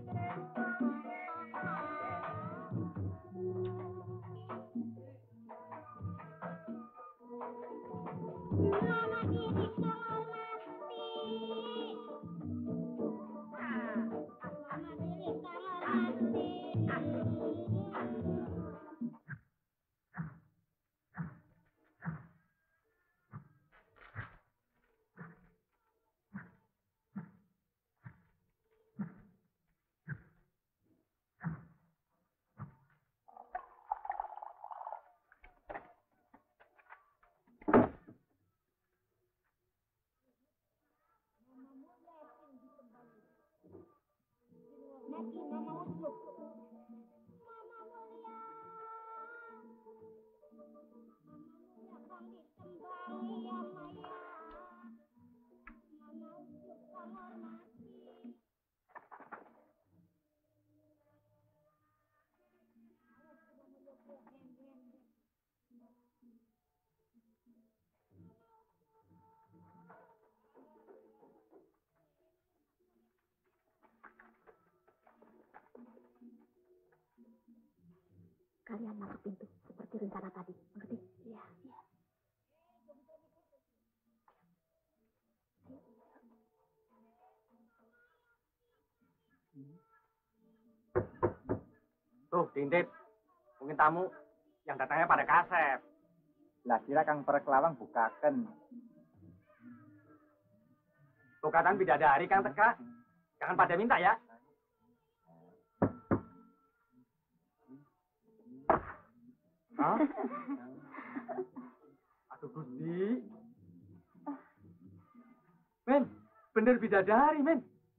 Kalian masuk pintu seperti rencana tadi, mengerti? Iya. Iya. Tuh, Dintip. Mungkin tamu yang datangnya pada kasep. Lah kira Kang Perkelawang bukaken. Tukatan bidadari Kang Teka. Jangan pada minta ya. Hah? Aduh Gusti. Men, bener bidadari, men.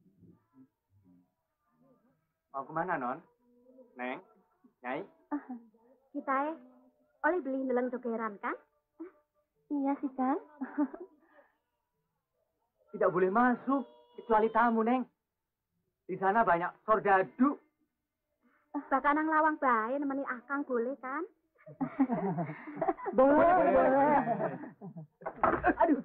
Mau kemana, Non? Neng? Nyai? Kita eh, oleh beli neleng dogeran kan? Iya sih, Kang. Tidak boleh masuk, kecuali tamu, Neng. Di sana banyak sordadu. Bakanang lawang bae nemeni akang boleh kan? Boleh, boleh. Aduh.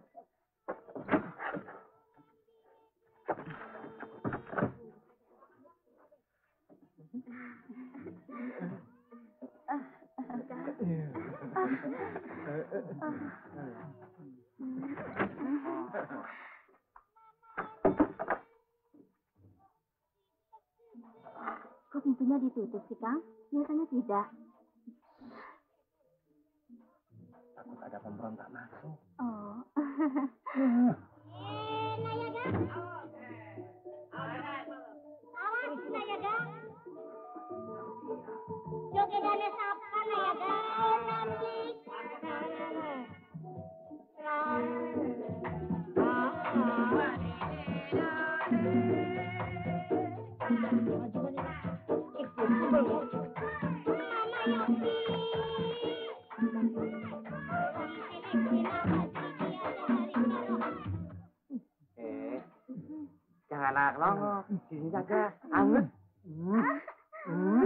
Kok pintunya ditutup sih, Kang? Biasanya tidak. Takut ada pemberontak masuk. Oh. Awas, Nayaga. Jogedannya siapa, Nayaga? Nanti. Eh, jangan anak longok, sini saja, anget. Hmm. Hmm.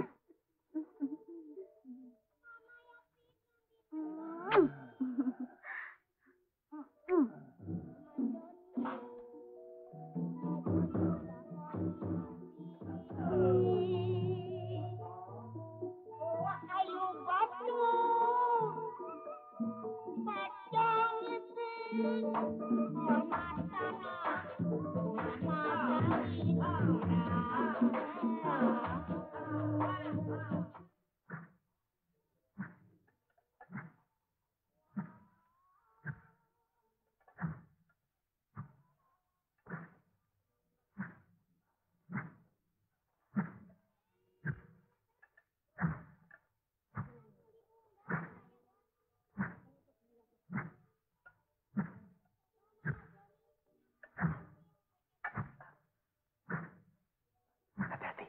Hati-hati.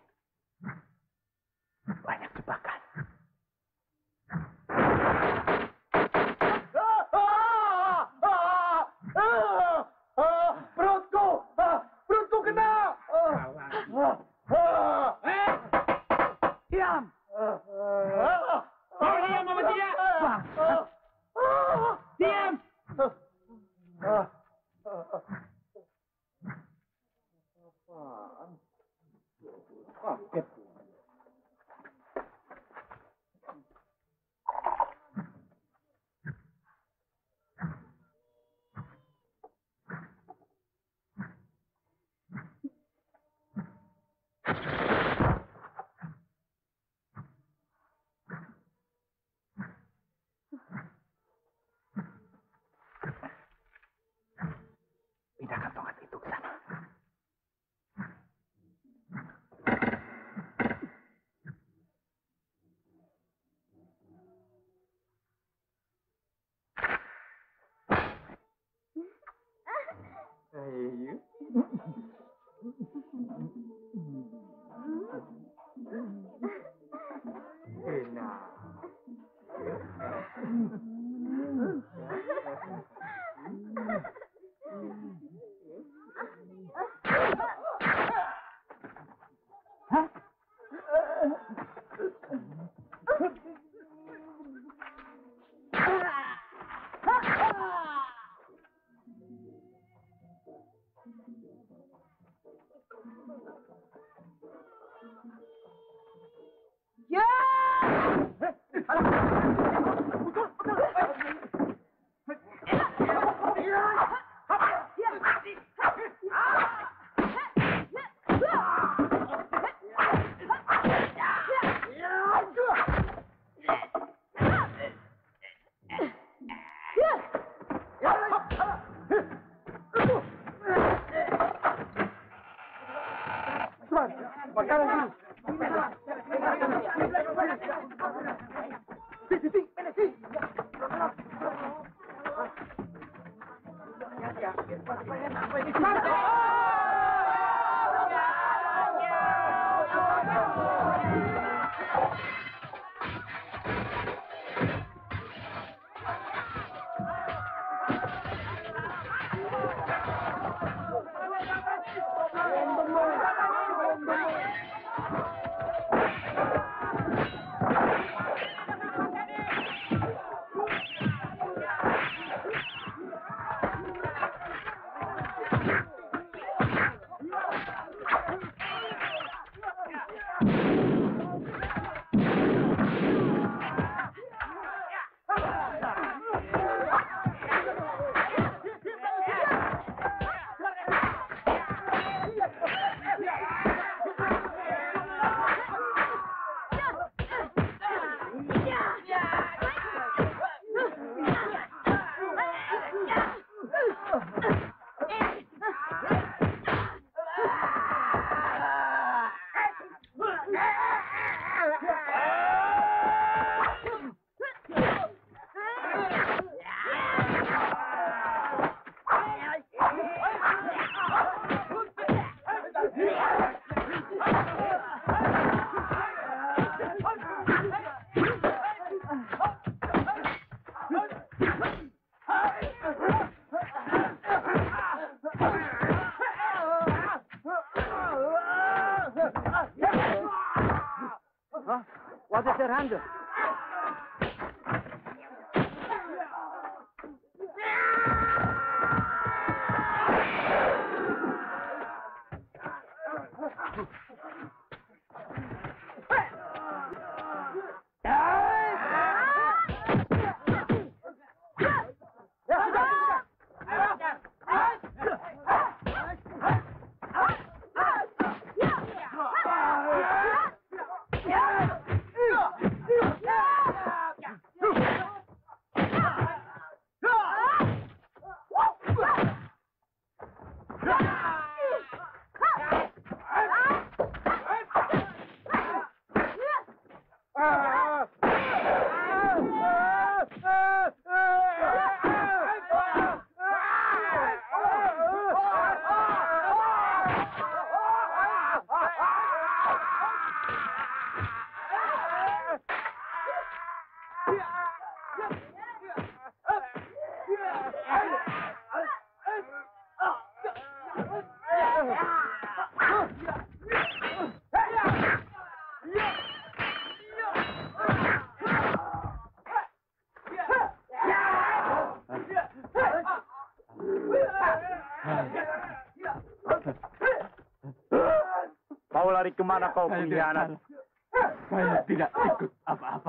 Banyak jebakan. Perutku! Perutku kena! Diam! Kau diam sama dia! Diam! Kaget. Pindahkan tongkat itu ke sana. Ayo. Enak. Makanan Huh? What is your hand? Kau lari kemana kau pengkhianat? Saya tidak ikut apa-apa.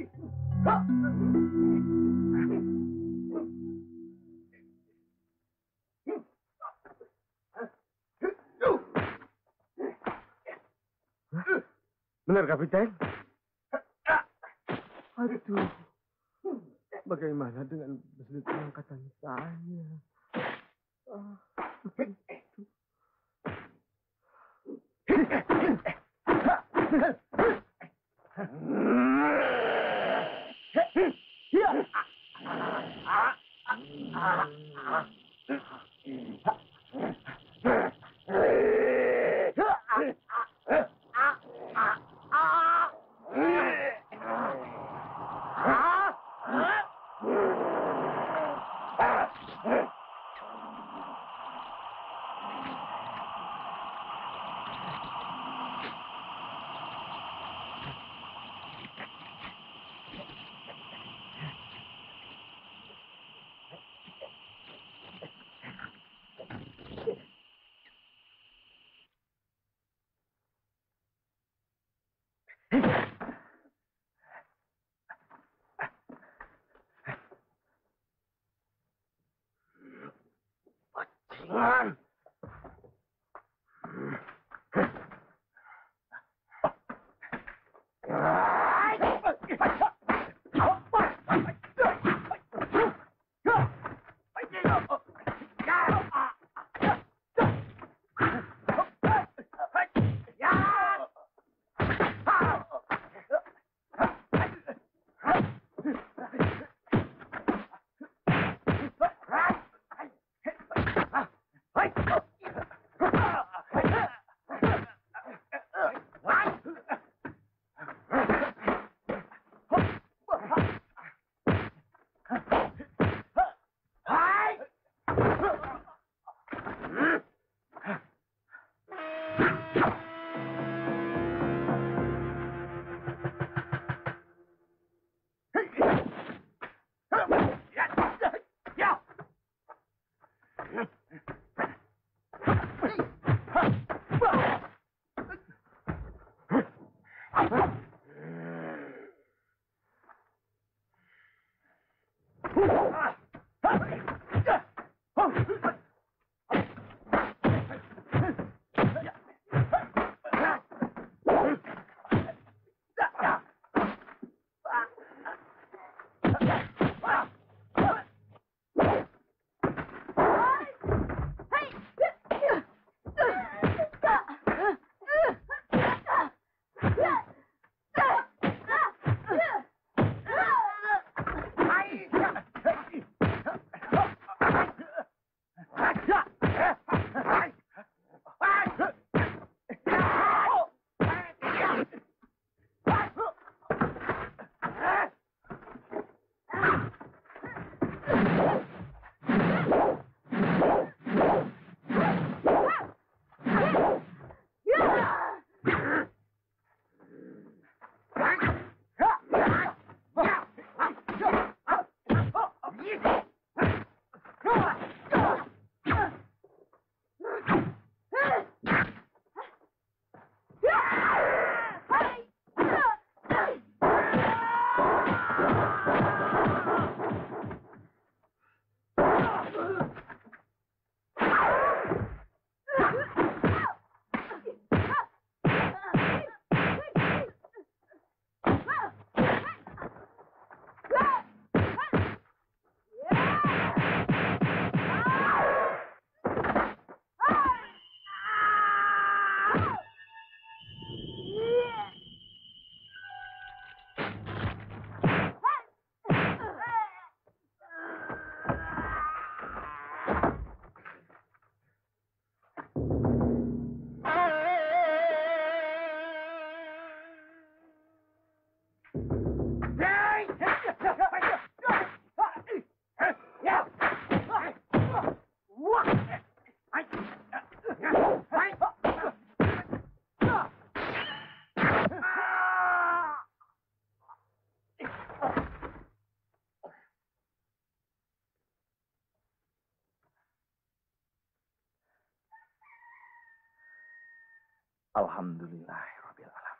Benar, Kapiten? Aduh, bagaimana dengan besit angkatan saya? Ah. Alhamdulillahirabbil alamin.